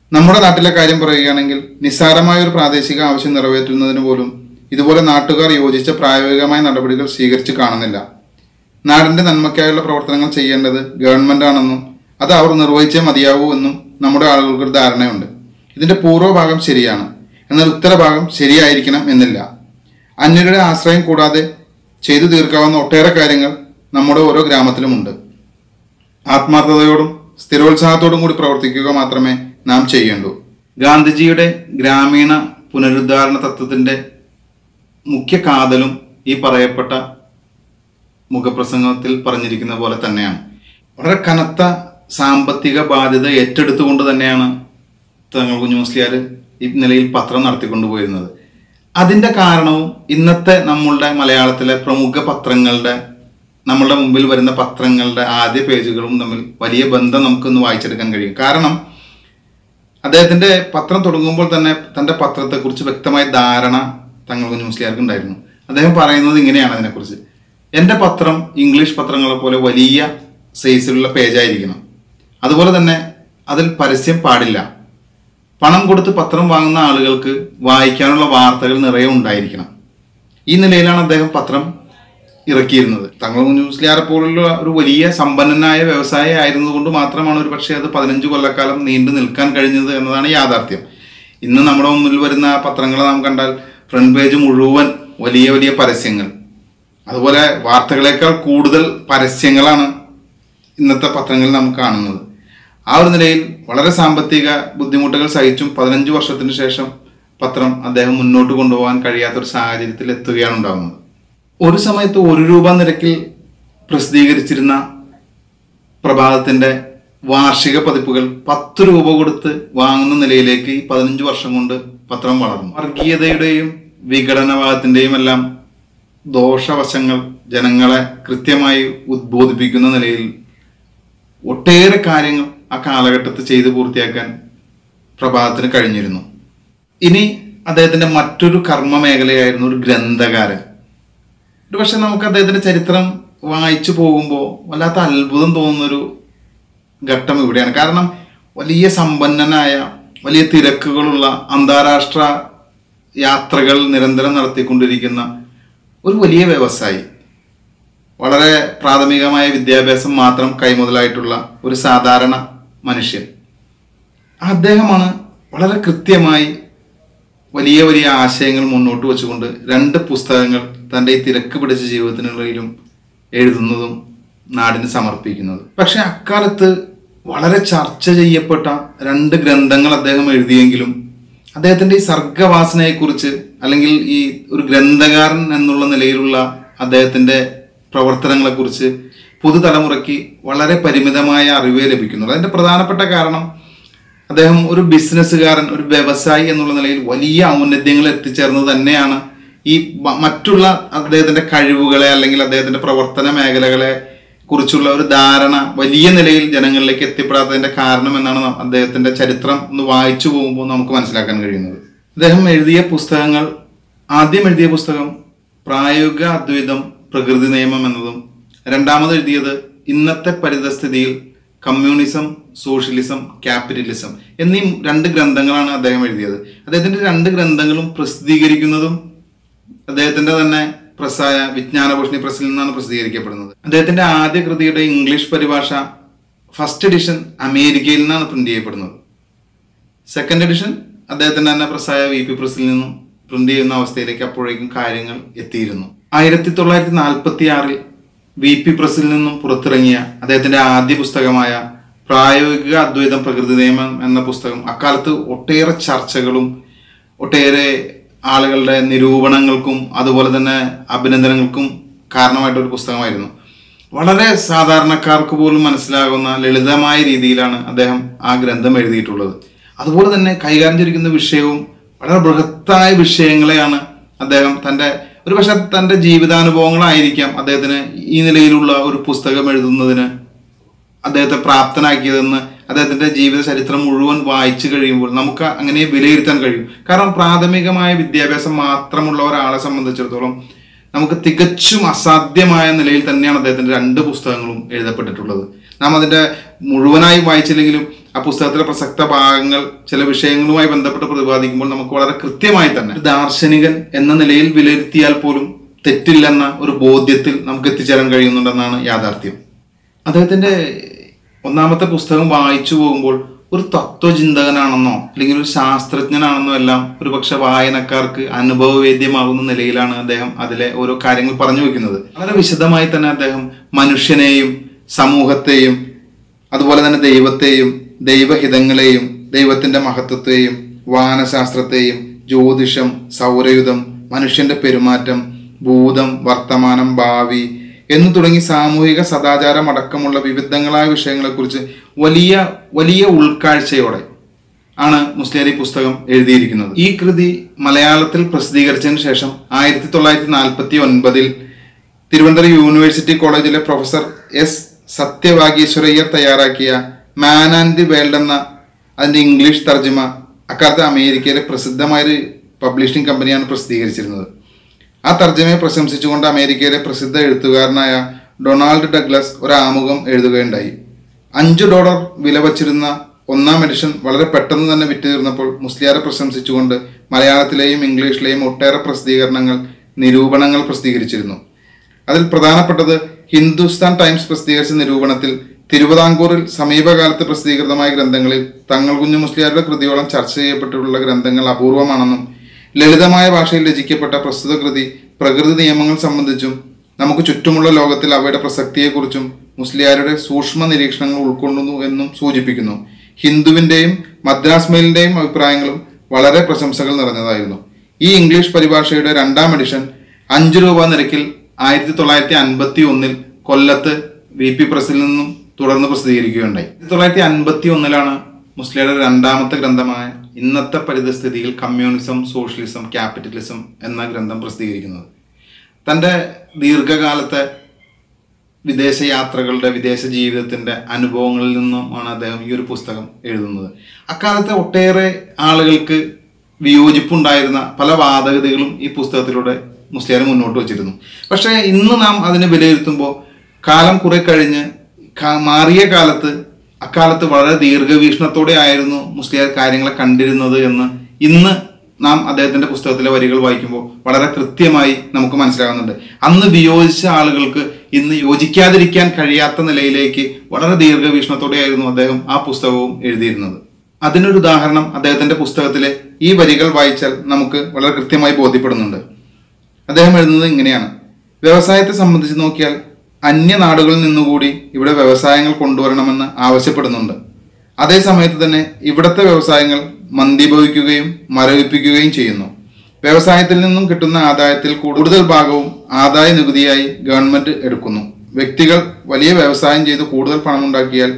നമ്മുടെ നാട്ടിലെ കാര്യം പറയുകയാണെങ്കിൽ നിസ്സാരമായ ഒരു പ്രാദേശിക ആവശ്യം നിറവേറ്റുന്നതിന് പോലും ഇതുപോലെ നാട്ടുകാർ യോജിച്ച പ്രായോഗികമായ നടപടികൾ സ്വീകരിച്ച് കാണുന്നില്ല. നാടിന്റെ നന്മയ്ക്കായുള്ള പ്രവർത്തനങ്ങൾ ചെയ്യേണ്ടത് ഗവൺമെന്റ് ആണെന്നും അത് അവർ നിർവഹിച്ചേ മതിയാവൂ എന്നും നമ്മുടെ ആളുകൾക്കൊരു ധാരണയുണ്ട്. ഇതിന്റെ പൂർവ്വഭാഗം ശരിയാണ്, എന്നാൽ ഉത്തരഭാഗം ശരിയായിരിക്കണം എന്നില്ല. അന്യരുടെ ആശ്രയം കൂടാതെ ചെയ്തു തീർക്കാവുന്ന ഒട്ടേറെ കാര്യങ്ങൾ നമ്മുടെ ഓരോ ഗ്രാമത്തിലുമുണ്ട്. ആത്മാർത്ഥതയോടും സ്ഥിരോത്സാഹത്തോടും കൂടി പ്രവർത്തിക്കുക മാത്രമേ നാം ചെയ്യേണ്ടൂ. ഗാന്ധിജിയുടെ ഗ്രാമീണ പുനരുദ്ധാരണ തത്വത്തിന്റെ മുഖ്യ കാതലും ഈ പറയപ്പെട്ട മുഖപ്രസംഗത്തിൽ പറഞ്ഞിരിക്കുന്ന പോലെ തന്നെയാണ്. വളരെ കനത്ത സാമ്പത്തിക ബാധ്യത ഏറ്റെടുത്തുകൊണ്ട് തന്നെയാണ് തങ്ങൾ കുഞ്ഞു മുസ്ലിയാർ ഈ നിലയിൽ പത്രം നടത്തിക്കൊണ്ടുപോയിരുന്നത്. അതിന്റെ കാരണവും ഇന്നത്തെ നമ്മളുടെ മലയാളത്തിലെ പ്രമുഖ പത്രങ്ങളുടെ, നമ്മളുടെ മുമ്പിൽ വരുന്ന പത്രങ്ങളുടെ ആദ്യ പേജുകളും തമ്മിൽ വലിയ ബന്ധം നമുക്കൊന്ന് വായിച്ചെടുക്കാൻ കഴിയും. കാരണം അദ്ദേഹത്തിന്റെ പത്രം തുടങ്ങുമ്പോൾ തന്നെ തന്റെ പത്രത്തെക്കുറിച്ച് വ്യക്തമായ ധാരണ തങ്ങൾ കുഞ്ഞു മുസ്ലിയാർക്ക് ഉണ്ടായിരുന്നു. അദ്ദേഹം പറയുന്നത് ഇങ്ങനെയാണ് അതിനെക്കുറിച്ച്: എൻ്റെ പത്രം ഇംഗ്ലീഷ് പത്രങ്ങളെ പോലെ വലിയ സൈസിലുള്ള പേജായിരിക്കണം. അതുപോലെ തന്നെ അതിൽ പരസ്യം പാടില്ല. പണം കൊടുത്ത് പത്രം വാങ്ങുന്ന ആളുകൾക്ക് വായിക്കാനുള്ള വാർത്തകൾ നിറയെ ഉണ്ടായിരിക്കണം. ഈ നിലയിലാണ് അദ്ദേഹം പത്രം ഇറക്കിയിരുന്നത്. തങ്ങൾ കുഞ്ഞു മുസ്ലിയാരെ പോലുള്ള ഒരു വലിയ സമ്പന്നനായ വ്യവസായി ആയിരുന്നതുകൊണ്ട് മാത്രമാണ് ഒരു പക്ഷേ അത് 15 കൊല്ലക്കാലം നീണ്ടു നിൽക്കാൻ കഴിഞ്ഞത് എന്നതാണ് യാഥാർത്ഥ്യം. ഇന്ന് നമ്മുടെ മുന്നിൽ വരുന്ന പത്രങ്ങൾ നാം കണ്ടാൽ ഫ്രണ്ട് പേജ് മുഴുവൻ വലിയ വലിയ പരസ്യങ്ങൾ, അതുപോലെ വാർത്തകളേക്കാൾ കൂടുതൽ പരസ്യങ്ങളാണ് ഇന്നത്തെ പത്രങ്ങളിൽ നമുക്ക് കാണുന്നത്. ആ ഒരു നിലയിൽ വളരെ സാമ്പത്തിക ബുദ്ധിമുട്ടുകൾ സഹിച്ചും 15 വർഷത്തിന് ശേഷം പത്രം അദ്ദേഹം മുന്നോട്ട് കൊണ്ടുപോകാൻ കഴിയാത്തൊരു സാഹചര്യത്തിൽ എത്തുകയാണ് ഉണ്ടാകുന്നത്. ഒരു സമയത്ത് 1 രൂപ നിരക്കിൽ പ്രസിദ്ധീകരിച്ചിരുന്ന പ്രഭാതത്തിന്റെ വാർഷിക പതിപ്പുകൾ 10 രൂപ കൊടുത്ത് വാങ്ങുന്ന നിലയിലേക്ക് ഈ 15 വർഷം കൊണ്ട് പത്രം വളർന്നു. വർഗീയതയുടെയും വിഘടനവാദത്തിന്റെയും എല്ലാം ദോഷവശങ്ങൾ ജനങ്ങളെ കൃത്യമായി ഉദ്ബോധിപ്പിക്കുന്ന നിലയിൽ ഒട്ടേറെ കാര്യങ്ങൾ ആ കാലഘട്ടത്തിൽ ചെയ്തു പൂർത്തിയാക്കാൻ പ്രഭാതത്തിന് കഴിഞ്ഞിരുന്നു. ഇനി അദ്ദേഹത്തിന്റെ മറ്റൊരു കർമ്മ മേഖലയായിരുന്നു ഒരു ഗ്രന്ഥകാരൻ. ഒരു പക്ഷെ നമുക്ക് അദ്ദേഹത്തിന്റെ ചരിത്രം വായിച്ചു പോകുമ്പോൾ വല്ലാത്ത അത്ഭുതം തോന്നുന്നൊരു ഘട്ടം ഇവിടെയാണ്. കാരണം വലിയ സമ്പന്നനായ, വലിയ തിരക്കുകളുള്ള, അന്താരാഷ്ട്ര യാത്രകൾ നിരന്തരം നടത്തിക്കൊണ്ടിരിക്കുന്ന ഒരു വലിയ വ്യവസായി, വളരെ പ്രാഥമികമായ വിദ്യാഭ്യാസം മാത്രം കൈമുതലായിട്ടുള്ള ഒരു സാധാരണ മനുഷ്യൻ, അദ്ദേഹമാണ് വളരെ കൃത്യമായി വലിയ വലിയ ആശയങ്ങൾ മുന്നോട്ട് വെച്ചുകൊണ്ട് 2 പുസ്തകങ്ങൾ തൻ്റെ ഈ തിരക്ക് പിടിച്ച ജീവിതത്തിനുള്ളിലും എഴുതുന്നതും നാടിന് സമർപ്പിക്കുന്നത്. പക്ഷെ അക്കാലത്ത് വളരെ ചർച്ച ചെയ്യപ്പെട്ട 2 ഗ്രന്ഥങ്ങൾ അദ്ദേഹം എഴുതിയെങ്കിലും അദ്ദേഹത്തിൻ്റെ ഈ സർഗവാസനയെക്കുറിച്ച്, അല്ലെങ്കിൽ ഈ ഒരു ഗ്രന്ഥകാരൻ എന്നുള്ള നിലയിലുള്ള അദ്ദേഹത്തിൻ്റെ പ്രവർത്തനങ്ങളെക്കുറിച്ച് പുതുതലമുറയ്ക്ക് വളരെ പരിമിതമായ അറിവേ ലഭിക്കുന്നുള്ളൂ. അതിൻ്റെ പ്രധാനപ്പെട്ട കാരണം അദ്ദേഹം ഒരു ബിസിനസ്സുകാരൻ, ഒരു വ്യവസായി എന്നുള്ള നിലയിൽ വലിയ ഔന്നത്യങ്ങൾ എത്തിച്ചേർന്നത് തന്നെയാണ് ഈ മറ്റുള്ള അദ്ദേഹത്തിന്റെ കഴിവുകളെ അല്ലെങ്കിൽ അദ്ദേഹത്തിന്റെ പ്രവർത്തന മേഖലകളെ കുറിച്ചുള്ള ഒരു ധാരണ വലിയ നിലയിൽ ജനങ്ങളിലേക്ക് എത്തിപ്പെടാത്തതിന്റെ കാരണം എന്നാണ് അദ്ദേഹത്തിന്റെ ചരിത്രം ഒന്ന് വായിച്ചു പോകുമ്പോൾ നമുക്ക് മനസ്സിലാക്കാൻ കഴിയുന്നത്. അദ്ദേഹം എഴുതിയ പുസ്തകങ്ങൾ, ആദ്യം എഴുതിയ പുസ്തകം പ്രായോഗിക അദ്വൈതം പ്രകൃതി നിയമം എന്നതും, രണ്ടാമത് എഴുതിയത് ഇന്നത്തെ പരിതസ്ഥിതിയിൽ കമ്മ്യൂണിസം, സോഷ്യലിസം, ക്യാപിറ്റലിസം എന്നീ 2 ഗ്രന്ഥങ്ങളാണ് അദ്ദേഹം എഴുതിയത്. അദ്ദേഹത്തിന്റെ 2 ഗ്രന്ഥങ്ങളും പ്രസിദ്ധീകരിക്കുന്നതും അദ്ദേഹത്തിന്റെ തന്നെ പ്രസ്സായ വിജ്ഞാനഭൂഷണി പ്രസ്സിൽ നിന്നാണ് പ്രസിദ്ധീകരിക്കപ്പെടുന്നത്. അദ്ദേഹത്തിന്റെ ആദ്യ കൃതിയുടെ ഇംഗ്ലീഷ് പരിഭാഷ ഫസ്റ്റ് എഡിഷൻ അമേരിക്കയിൽ നിന്നാണ് പ്രിന്റ് ചെയ്യപ്പെടുന്നത്. സെക്കൻഡ് എഡിഷൻ അദ്ദേഹത്തിന്റെ തന്നെ പ്രസ്സായ VP പ്രസ്സിൽ നിന്നും പ്രിന്റ് ചെയ്യുന്ന അവസ്ഥയിലേക്ക് അപ്പോഴേക്കും കാര്യങ്ങൾ എത്തിയിരുന്നു. 1946 VP പ്രസ്സിൽ നിന്നും പുറത്തിറങ്ങിയ അദ്ദേഹത്തിന്റെ ആദ്യ പുസ്തകമായ പ്രായോഗിക അദ്വൈതം പ്രകൃതി നിയമം എന്ന പുസ്തകം അക്കാലത്ത് ഒട്ടേറെ ചർച്ചകളും ഒട്ടേറെ ആളുകളുടെ നിരൂപണങ്ങൾക്കും അതുപോലെ തന്നെ അഭിനന്ദനങ്ങൾക്കും കാരണമായിട്ടൊരു പുസ്തകമായിരുന്നു. വളരെ സാധാരണക്കാർക്ക് പോലും മനസ്സിലാകുന്ന ലളിതമായ രീതിയിലാണ് അദ്ദേഹം ആ ഗ്രന്ഥം എഴുതിയിട്ടുള്ളത്. അതുപോലെ തന്നെ കൈകാര്യം ചെയ്തിരിക്കുന്ന വിഷയവും വളരെ ബൃഹത്തായ വിഷയങ്ങളെയാണ് അദ്ദേഹം ഒരു പക്ഷെ തൻ്റെ ജീവിതാനുഭവങ്ങളായിരിക്കാം അദ്ദേഹത്തിന് ഈ നിലയിലുള്ള ഒരു പുസ്തകം എഴുതുന്നതിന് അദ്ദേഹത്തെ പ്രാപ്തനാക്കിയതെന്ന് അദ്ദേഹത്തിന്റെ ജീവിത ചരിത്രം മുഴുവൻ വായിച്ചു കഴിയുമ്പോൾ നമുക്ക് അങ്ങനെ വിലയിരുത്താൻ കഴിയും. കാരണം പ്രാഥമികമായ വിദ്യാഭ്യാസം മാത്രമുള്ള ഒരാളെ സംബന്ധിച്ചിടത്തോളം നമുക്ക് തികച്ചും അസാധ്യമായ നിലയിൽ തന്നെയാണ് അദ്ദേഹത്തിന്റെ 2 പുസ്തകങ്ങളും എഴുതപ്പെട്ടിട്ടുള്ളത്. നാം അതിന്റെ മുഴുവനായി വായിച്ചില്ലെങ്കിലും ആ പുസ്തകത്തിലെ പ്രസക്ത ഭാഗങ്ങൾ ചില വിഷയങ്ങളുമായി ബന്ധപ്പെട്ട് പ്രതിപാദിക്കുമ്പോൾ നമുക്ക് വളരെ കൃത്യമായി തന്നെ ഒരു ദാർശനികൻ എന്ന നിലയിൽ വിലയിരുത്തിയാൽ പോലും തെറ്റില്ലെന്ന ഒരു ബോധ്യത്തിൽ നമുക്ക് എത്തിച്ചേരാൻ കഴിയുന്നുണ്ടെന്നാണ് യാഥാർത്ഥ്യം. അദ്ദേഹത്തിന്റെ ഒന്നാമത്തെ പുസ്തകം വായിച്ചു പോകുമ്പോൾ ഒരു തത്വചിന്തകനാണെന്നോ അല്ലെങ്കിൽ ഒരു ശാസ്ത്രജ്ഞനാണെന്നോ എല്ലാം ഒരു പക്ഷെ വായനക്കാർക്ക് അനുഭവവേദ്യമാകുന്ന നിലയിലാണ് അദ്ദേഹം അതിലെ ഓരോ കാര്യങ്ങൾ പറഞ്ഞു വെക്കുന്നത്. വളരെ വിശദമായി തന്നെ അദ്ദേഹം മനുഷ്യനെയും സമൂഹത്തെയും അതുപോലെ തന്നെ ദൈവത്തെയും ദൈവഹിതങ്ങളെയും ദൈവത്തിന്റെ മഹത്വത്തെയും വാനശാസ്ത്രത്തെയും ജ്യോതിഷം, സൗരയുധം, മനുഷ്യന്റെ പെരുമാറ്റം, ഭൂതം, വർത്തമാനം, ഭാവി എന്നു തുടങ്ങി സാമൂഹിക സദാചാരം അടക്കമുള്ള വിവിധങ്ങളായ വിഷയങ്ങളെക്കുറിച്ച് വലിയ വലിയ ഉൾക്കാഴ്ചയോടെ ആണ് മുസ്ലിയാർ ഈ പുസ്തകം എഴുതിയിരിക്കുന്നത്. ഈ കൃതി മലയാളത്തിൽ പ്രസിദ്ധീകരിച്ചതിന് ശേഷം 1949 തിരുവനന്തപുരം യൂണിവേഴ്സിറ്റി കോളേജിലെ പ്രൊഫസർ എസ് സത്യവാഗീശ്വരയ്യർ തയ്യാറാക്കിയ മാൻ ആൻഡ് ദി വേൾഡ് എന്ന അതിൻ്റെ ഇംഗ്ലീഷ് തർജ്ജമ അക്കാലത്ത് അമേരിക്കയിലെ പ്രസിദ്ധമായൊരു പബ്ലിഷിംഗ് കമ്പനിയാണ് പ്രസിദ്ധീകരിച്ചിരുന്നത്. ആ തർജ്ജമയെ പ്രശംസിച്ചുകൊണ്ട് അമേരിക്കയിലെ പ്രസിദ്ധ എഴുത്തുകാരനായ ഡൊണാൾഡ് ഡഗ്ലസ് ഒരു ആമുഖം എഴുതുകയുണ്ടായി. $5 വില വച്ചിരുന്ന ഒന്നാം എഡിഷൻ വളരെ പെട്ടെന്ന് തന്നെ വിറ്റ് തീർന്നപ്പോൾ മുസ്ലിയാരെ പ്രശംസിച്ചുകൊണ്ട് മലയാളത്തിലെയും ഇംഗ്ലീഷിലെയും ഒട്ടേറെ പ്രസിദ്ധീകരണങ്ങൾ നിരൂപണങ്ങൾ പ്രസിദ്ധീകരിച്ചിരുന്നു. അതിൽ പ്രധാനപ്പെട്ടത് ഹിന്ദുസ്ഥാൻ ടൈംസ് പ്രസിദ്ധീകരിച്ച നിരൂപണത്തിൽ തിരുവിതാംകൂറിൽ സമീപകാലത്ത് പ്രസിദ്ധീകൃതമായ ഗ്രന്ഥങ്ങളിൽ തങ്ങൾ കുഞ്ഞു മുസ്ലിയാരുടെ കൃതിയോളം ചർച്ച ചെയ്യപ്പെട്ടിട്ടുള്ള ഗ്രന്ഥങ്ങൾ അപൂർവമാണെന്നും ലളിതമായ ഭാഷയിൽ രചിക്കപ്പെട്ട പ്രസ്തുത കൃതി പ്രകൃതി നിയമങ്ങൾ സംബന്ധിച്ചും നമുക്ക് ചുറ്റുമുള്ള ലോകത്തിൽ അവയുടെ പ്രസക്തിയെക്കുറിച്ചും മുസ്ലിയാരുടെ സൂക്ഷ്മ നിരീക്ഷണങ്ങൾ ഉൾക്കൊള്ളുന്നു എന്നും സൂചിപ്പിക്കുന്നു. ഹിന്ദുവിൻ്റെയും മദ്രാസ് മെയിലിൻ്റെയും അഭിപ്രായങ്ങളും വളരെ പ്രശംസകൾ നിറഞ്ഞതായിരുന്നു. ഈ ഇംഗ്ലീഷ് പരിഭാഷയുടെ 2ാം എഡിഷൻ $5 നിരക്കിൽ 1951 കൊല്ലത്ത് VP പ്രസിൽ നിന്നും തുടർന്ന് പ്രസിദ്ധീകരിക്കുകയുണ്ടായി. 1951 മുസ്ലിയാരുടെ 2ാമത്തെ ഗ്രന്ഥമായ ഇന്നത്തെ പരിതസ്ഥിതിയിൽ കമ്മ്യൂണിസം, സോഷ്യലിസം, ക്യാപിറ്റലിസം എന്ന ഗ്രന്ഥം പ്രസിദ്ധീകരിക്കുന്നത്. തൻ്റെ ദീർഘകാലത്തെ വിദേശ യാത്രകളുടെ വിദേശ ജീവിതത്തിൻ്റെ അനുഭവങ്ങളിൽ നിന്നുമാണ് അദ്ദേഹം ഈ ഒരു പുസ്തകം എഴുതുന്നത്. അക്കാലത്തെ ഒട്ടേറെ ആളുകൾക്ക് വിയോജിപ്പുണ്ടായിരുന്ന പല വാദഗതികളും ഈ പുസ്തകത്തിലൂടെ മുസ്ലിയാർ മുന്നോട്ട് വച്ചിരുന്നു. പക്ഷേ ഇന്ന് നാം അതിനെ വിലയിരുത്തുമ്പോൾ കാലം കുറെ കഴിഞ്ഞ് മാറിയ കാലത്ത് അക്കാലത്ത് വളരെ ദീർഘവീക്ഷണത്തോടെ ആയിരുന്നു മുസ്ലിയാർ കാര്യങ്ങളെ കണ്ടിരുന്നത് എന്ന് ഇന്ന് നാം അദ്ദേഹത്തിന്റെ പുസ്തകത്തിലെ വരികൾ വായിക്കുമ്പോൾ വളരെ കൃത്യമായി നമുക്ക് മനസ്സിലാകുന്നുണ്ട്. അന്ന് വിയോജിച്ച ആളുകൾക്ക് ഇന്ന് യോജിക്കാതിരിക്കാൻ കഴിയാത്ത നിലയിലേക്ക് വളരെ ദീർഘവീക്ഷണത്തോടെ ആയിരുന്നു അദ്ദേഹം ആ പുസ്തകവും എഴുതിയിരുന്നത്. അതിനൊരു ഉദാഹരണം അദ്ദേഹത്തിന്റെ പുസ്തകത്തിലെ ഈ വരികൾ വായിച്ചാൽ നമുക്ക് വളരെ കൃത്യമായി ബോധ്യപ്പെടുന്നുണ്ട്. അദ്ദേഹം എഴുതുന്നത് ഇങ്ങനെയാണ്: വ്യവസായത്തെ സംബന്ധിച്ച് നോക്കിയാൽ അന്യനാടുകളിൽ നിന്നുകൂടി ഇവിടെ വ്യവസായങ്ങൾ കൊണ്ടുവരണമെന്ന് ആവശ്യപ്പെടുന്നുണ്ട്. അതേസമയത്ത് തന്നെ ഇവിടുത്തെ വ്യവസായങ്ങൾ മന്ദീഭവിക്കുകയും മരവിപ്പിക്കുകയും ചെയ്യുന്നു. വ്യവസായത്തിൽ നിന്നും കിട്ടുന്ന ആദായത്തിൽ കൂടുതൽ ഭാഗവും ആദായ നികുതിയായി ഗവൺമെന്റ് എടുക്കുന്നു. വ്യക്തികൾ വലിയ വ്യവസായം ചെയ്ത് കൂടുതൽ പണമുണ്ടാക്കിയാൽ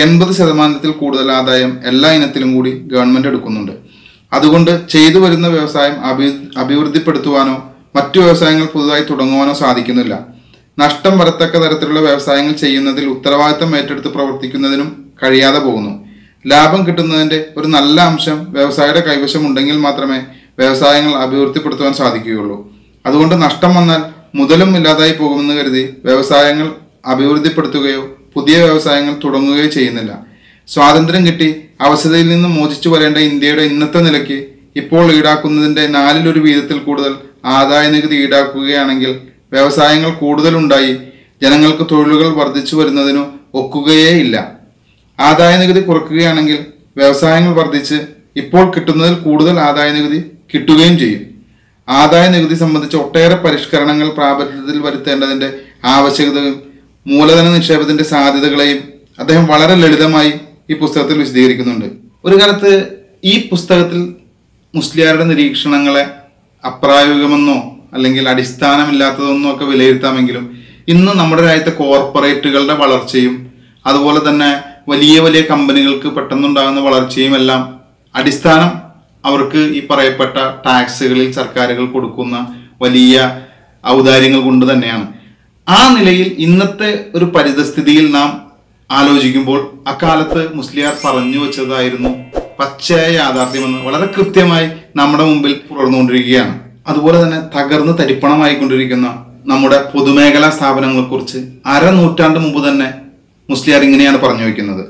80% കൂടുതൽ ആദായം എല്ലാ ഇനത്തിലും കൂടി ഗവൺമെന്റ് എടുക്കുന്നുണ്ട്. അതുകൊണ്ട് ചെയ്തു വരുന്ന വ്യവസായം അഭിവൃദ്ധിപ്പെടുത്തുവാനോ മറ്റു വ്യവസായങ്ങൾ പുതുതായി തുടങ്ങുവാനോ സാധിക്കുന്നില്ല. നഷ്ടം വരത്തക്ക തരത്തിലുള്ള വ്യവസായങ്ങൾ ചെയ്യുന്നതിൽ ഉത്തരവാദിത്തം ഏറ്റെടുത്ത് പ്രവർത്തിക്കുന്നതിനും കഴിയാതെ പോകുന്നു. ലാഭം കിട്ടുന്നതിന്റെ ഒരു നല്ല അംശം വ്യവസായിയുടെ കൈവശം ഉണ്ടെങ്കിൽ മാത്രമേ വ്യവസായങ്ങൾ അഭിവൃദ്ധിപ്പെടുത്തുവാൻ സാധിക്കുകയുള്ളൂ. അതുകൊണ്ട് നഷ്ടം വന്നാൽ മുതലും ഇല്ലാതായി പോകുമെന്ന് കരുതി വ്യവസായങ്ങൾ അഭിവൃദ്ധിപ്പെടുത്തുകയോ പുതിയ വ്യവസായങ്ങൾ തുടങ്ങുകയോ ചെയ്യുന്നില്ല. സ്വാതന്ത്ര്യം കിട്ടി അവസ്ഥയിൽ നിന്ന് മോചിച്ചു വരേണ്ട ഇന്ത്യയുടെ ഇന്നത്തെ നിലയ്ക്ക് ഇപ്പോൾ ഈടാക്കുന്നതിന്റെ 4 വീതത്തിൽ കൂടുതൽ ആദായ നികുതി ഈടാക്കുകയാണെങ്കിൽ വ്യവസായങ്ങൾ കൂടുതലുണ്ടായി ജനങ്ങൾക്ക് തൊഴിലുകൾ വർദ്ധിച്ചു വരുന്നതിനു ഒക്കുകയേ ഇല്ല. ആദായ നികുതി കുറയ്ക്കുകയാണെങ്കിൽ വ്യവസായങ്ങൾ വർദ്ധിച്ച് ഇപ്പോൾ കിട്ടുന്നതിൽ കൂടുതൽ ആദായ നികുതി കിട്ടുകയും ചെയ്യും. ആദായ നികുതി സംബന്ധിച്ച് ഒട്ടേറെ പരിഷ്കരണങ്ങൾ പ്രാബല്യത്തിൽ വരുത്തേണ്ടതിന്റെ ആവശ്യകതയും മൂലധന നിക്ഷേപത്തിന്റെ സാധ്യതകളെയും അദ്ദേഹം വളരെ ലളിതമായി ഈ പുസ്തകത്തിൽ വിശദീകരിക്കുന്നുണ്ട്. ഒരു കാലത്ത് ഈ പുസ്തകത്തിൽ മുസ്ലിയാരുടെ നിരീക്ഷണങ്ങളെ അപ്രായോഗികമെന്നോ അല്ലെങ്കിൽ അടിസ്ഥാനമില്ലാത്തതെന്നോ ഒക്കെ വിലയിരുത്താമെങ്കിലും ഇന്ന് നമ്മുടെ രാജ്യത്തെ കോർപ്പറേറ്റുകളുടെ വളർച്ചയും അതുപോലെ തന്നെ വലിയ വലിയ കമ്പനികൾക്ക് പെട്ടെന്നുണ്ടാകുന്ന വളർച്ചയും എല്ലാം അടിസ്ഥാനം അവർക്ക് ഈ പറയപ്പെട്ട ടാക്സുകളിൽ സർക്കാരുകൾ കൊടുക്കുന്ന വലിയ ഔദാര്യങ്ങൾ കൊണ്ട് തന്നെയാണ്. ആ നിലയിൽ ഇന്നത്തെ ഒരു പരിതസ്ഥിതിയിൽ നാം ആലോചിക്കുമ്പോൾ അക്കാലത്ത് മുസ്ലിയാർ പറഞ്ഞു വെച്ചതായിരുന്നു പച്ചയായ യാഥാർത്ഥ്യമെന്ന് വളരെ കൃത്യമായി നമ്മുടെ മുമ്പിൽ പുലർന്നുകൊണ്ടിരിക്കുകയാണ്. അതുപോലെ തന്നെ തകർന്ന് തരിപ്പണമായിക്കൊണ്ടിരിക്കുന്ന നമ്മുടെ പൊതുമേഖലാ സ്ഥാപനങ്ങളെക്കുറിച്ച് 1/2 നൂറ്റാണ്ട് മുമ്പ് തന്നെ മുസ്ലിയാർ ഇങ്ങനെയാണ് പറഞ്ഞു വയ്ക്കുന്നത്: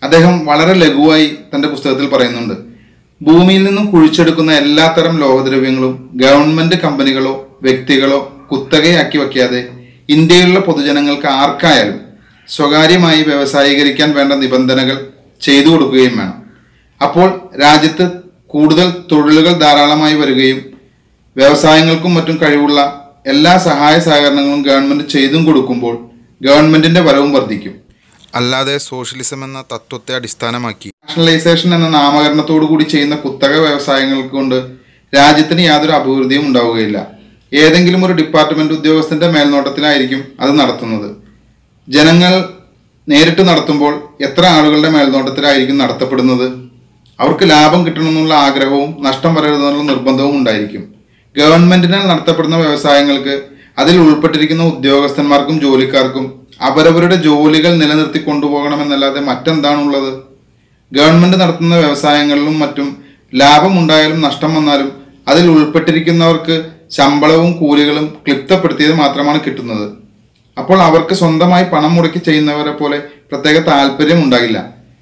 അദ്ദേഹം വളരെ ലഘുവായി തൻ്റെ പുസ്തകത്തിൽ പറയുന്നുണ്ട്, ഭൂമിയിൽ നിന്നും കുഴിച്ചെടുക്കുന്ന എല്ലാത്തരം ലോഹദ്രവ്യങ്ങളും ഗവൺമെന്റ് കമ്പനികളോ വ്യക്തികളോ കുത്തകയാക്കി വയ്ക്കാതെ ഇന്ത്യയിലുള്ള പൊതുജനങ്ങൾക്ക് ആർക്കായാലും സ്വകാര്യമായി വ്യവസായീകരിക്കാൻ വേണ്ട നിബന്ധനകൾ ചെയ്തു കൊടുക്കുകയും വേണം. അപ്പോൾ രാജ്യത്ത് കൂടുതൽ തൊഴിലുകൾ ധാരാളമായി വരികയും വ്യവസായങ്ങൾക്കും മറ്റും കഴിവുള്ള എല്ലാ സഹായ സഹകരണങ്ങളും ഗവൺമെന്റ് ചെയ്തും കൊടുക്കുമ്പോൾ ഗവൺമെന്റിന്റെ വരവും വർദ്ധിക്കും. അല്ലാതെ സോഷ്യലിസം എന്ന തത്വത്തെ അടിസ്ഥാനമാക്കി നാഷണലൈസേഷൻ എന്ന നാമകരണത്തോടു കൂടി ചെയ്യുന്ന കുത്തക വ്യവസായങ്ങൾ കൊണ്ട് രാജ്യത്തിന് യാതൊരു അഭിവൃദ്ധിയും ഉണ്ടാവുകയില്ല. ഏതെങ്കിലും ഒരു ഡിപ്പാർട്ട്മെന്റ് ഉദ്യോഗസ്ഥന്റെ മേൽനോട്ടത്തിലായിരിക്കും അത് നടത്തുന്നത്. ജനങ്ങൾ നേരിട്ട് നടത്തുമ്പോൾ എത്ര ആളുകളുടെ മേൽനോട്ടത്തിലായിരിക്കും നടത്തപ്പെടുന്നത്? അവർക്ക് ലാഭം കിട്ടണമെന്നുള്ള ആഗ്രഹവും നഷ്ടം വരരുതെന്നുള്ള നിർബന്ധവും ഉണ്ടായിരിക്കും. ഗവൺമെന്റിനാൽ നടത്തപ്പെടുന്ന വ്യവസായങ്ങൾക്ക് അതിൽ ഉൾപ്പെട്ടിരിക്കുന്ന ഉദ്യോഗസ്ഥന്മാർക്കും ജോലിക്കാർക്കും അവരവരുടെ ജോലികൾ നിലനിർത്തി കൊണ്ടുപോകണമെന്നല്ലാതെ മറ്റെന്താണുള്ളത്? ഗവൺമെന്റ് നടത്തുന്ന വ്യവസായങ്ങളിലും മറ്റും ലാഭമുണ്ടായാലും നഷ്ടം വന്നാലും അതിൽ ഉൾപ്പെട്ടിരിക്കുന്നവർക്ക് ശമ്പളവും കൂലികളും ക്ലിപ്തപ്പെടുത്തിയത് മാത്രമാണ് കിട്ടുന്നത്. അപ്പോൾ അവർക്ക് സ്വന്തമായി പണം മുടക്കി ചെയ്യുന്നവരെ പോലെ പ്രത്യേക താല്പര്യം ഉണ്ടാകില്ല.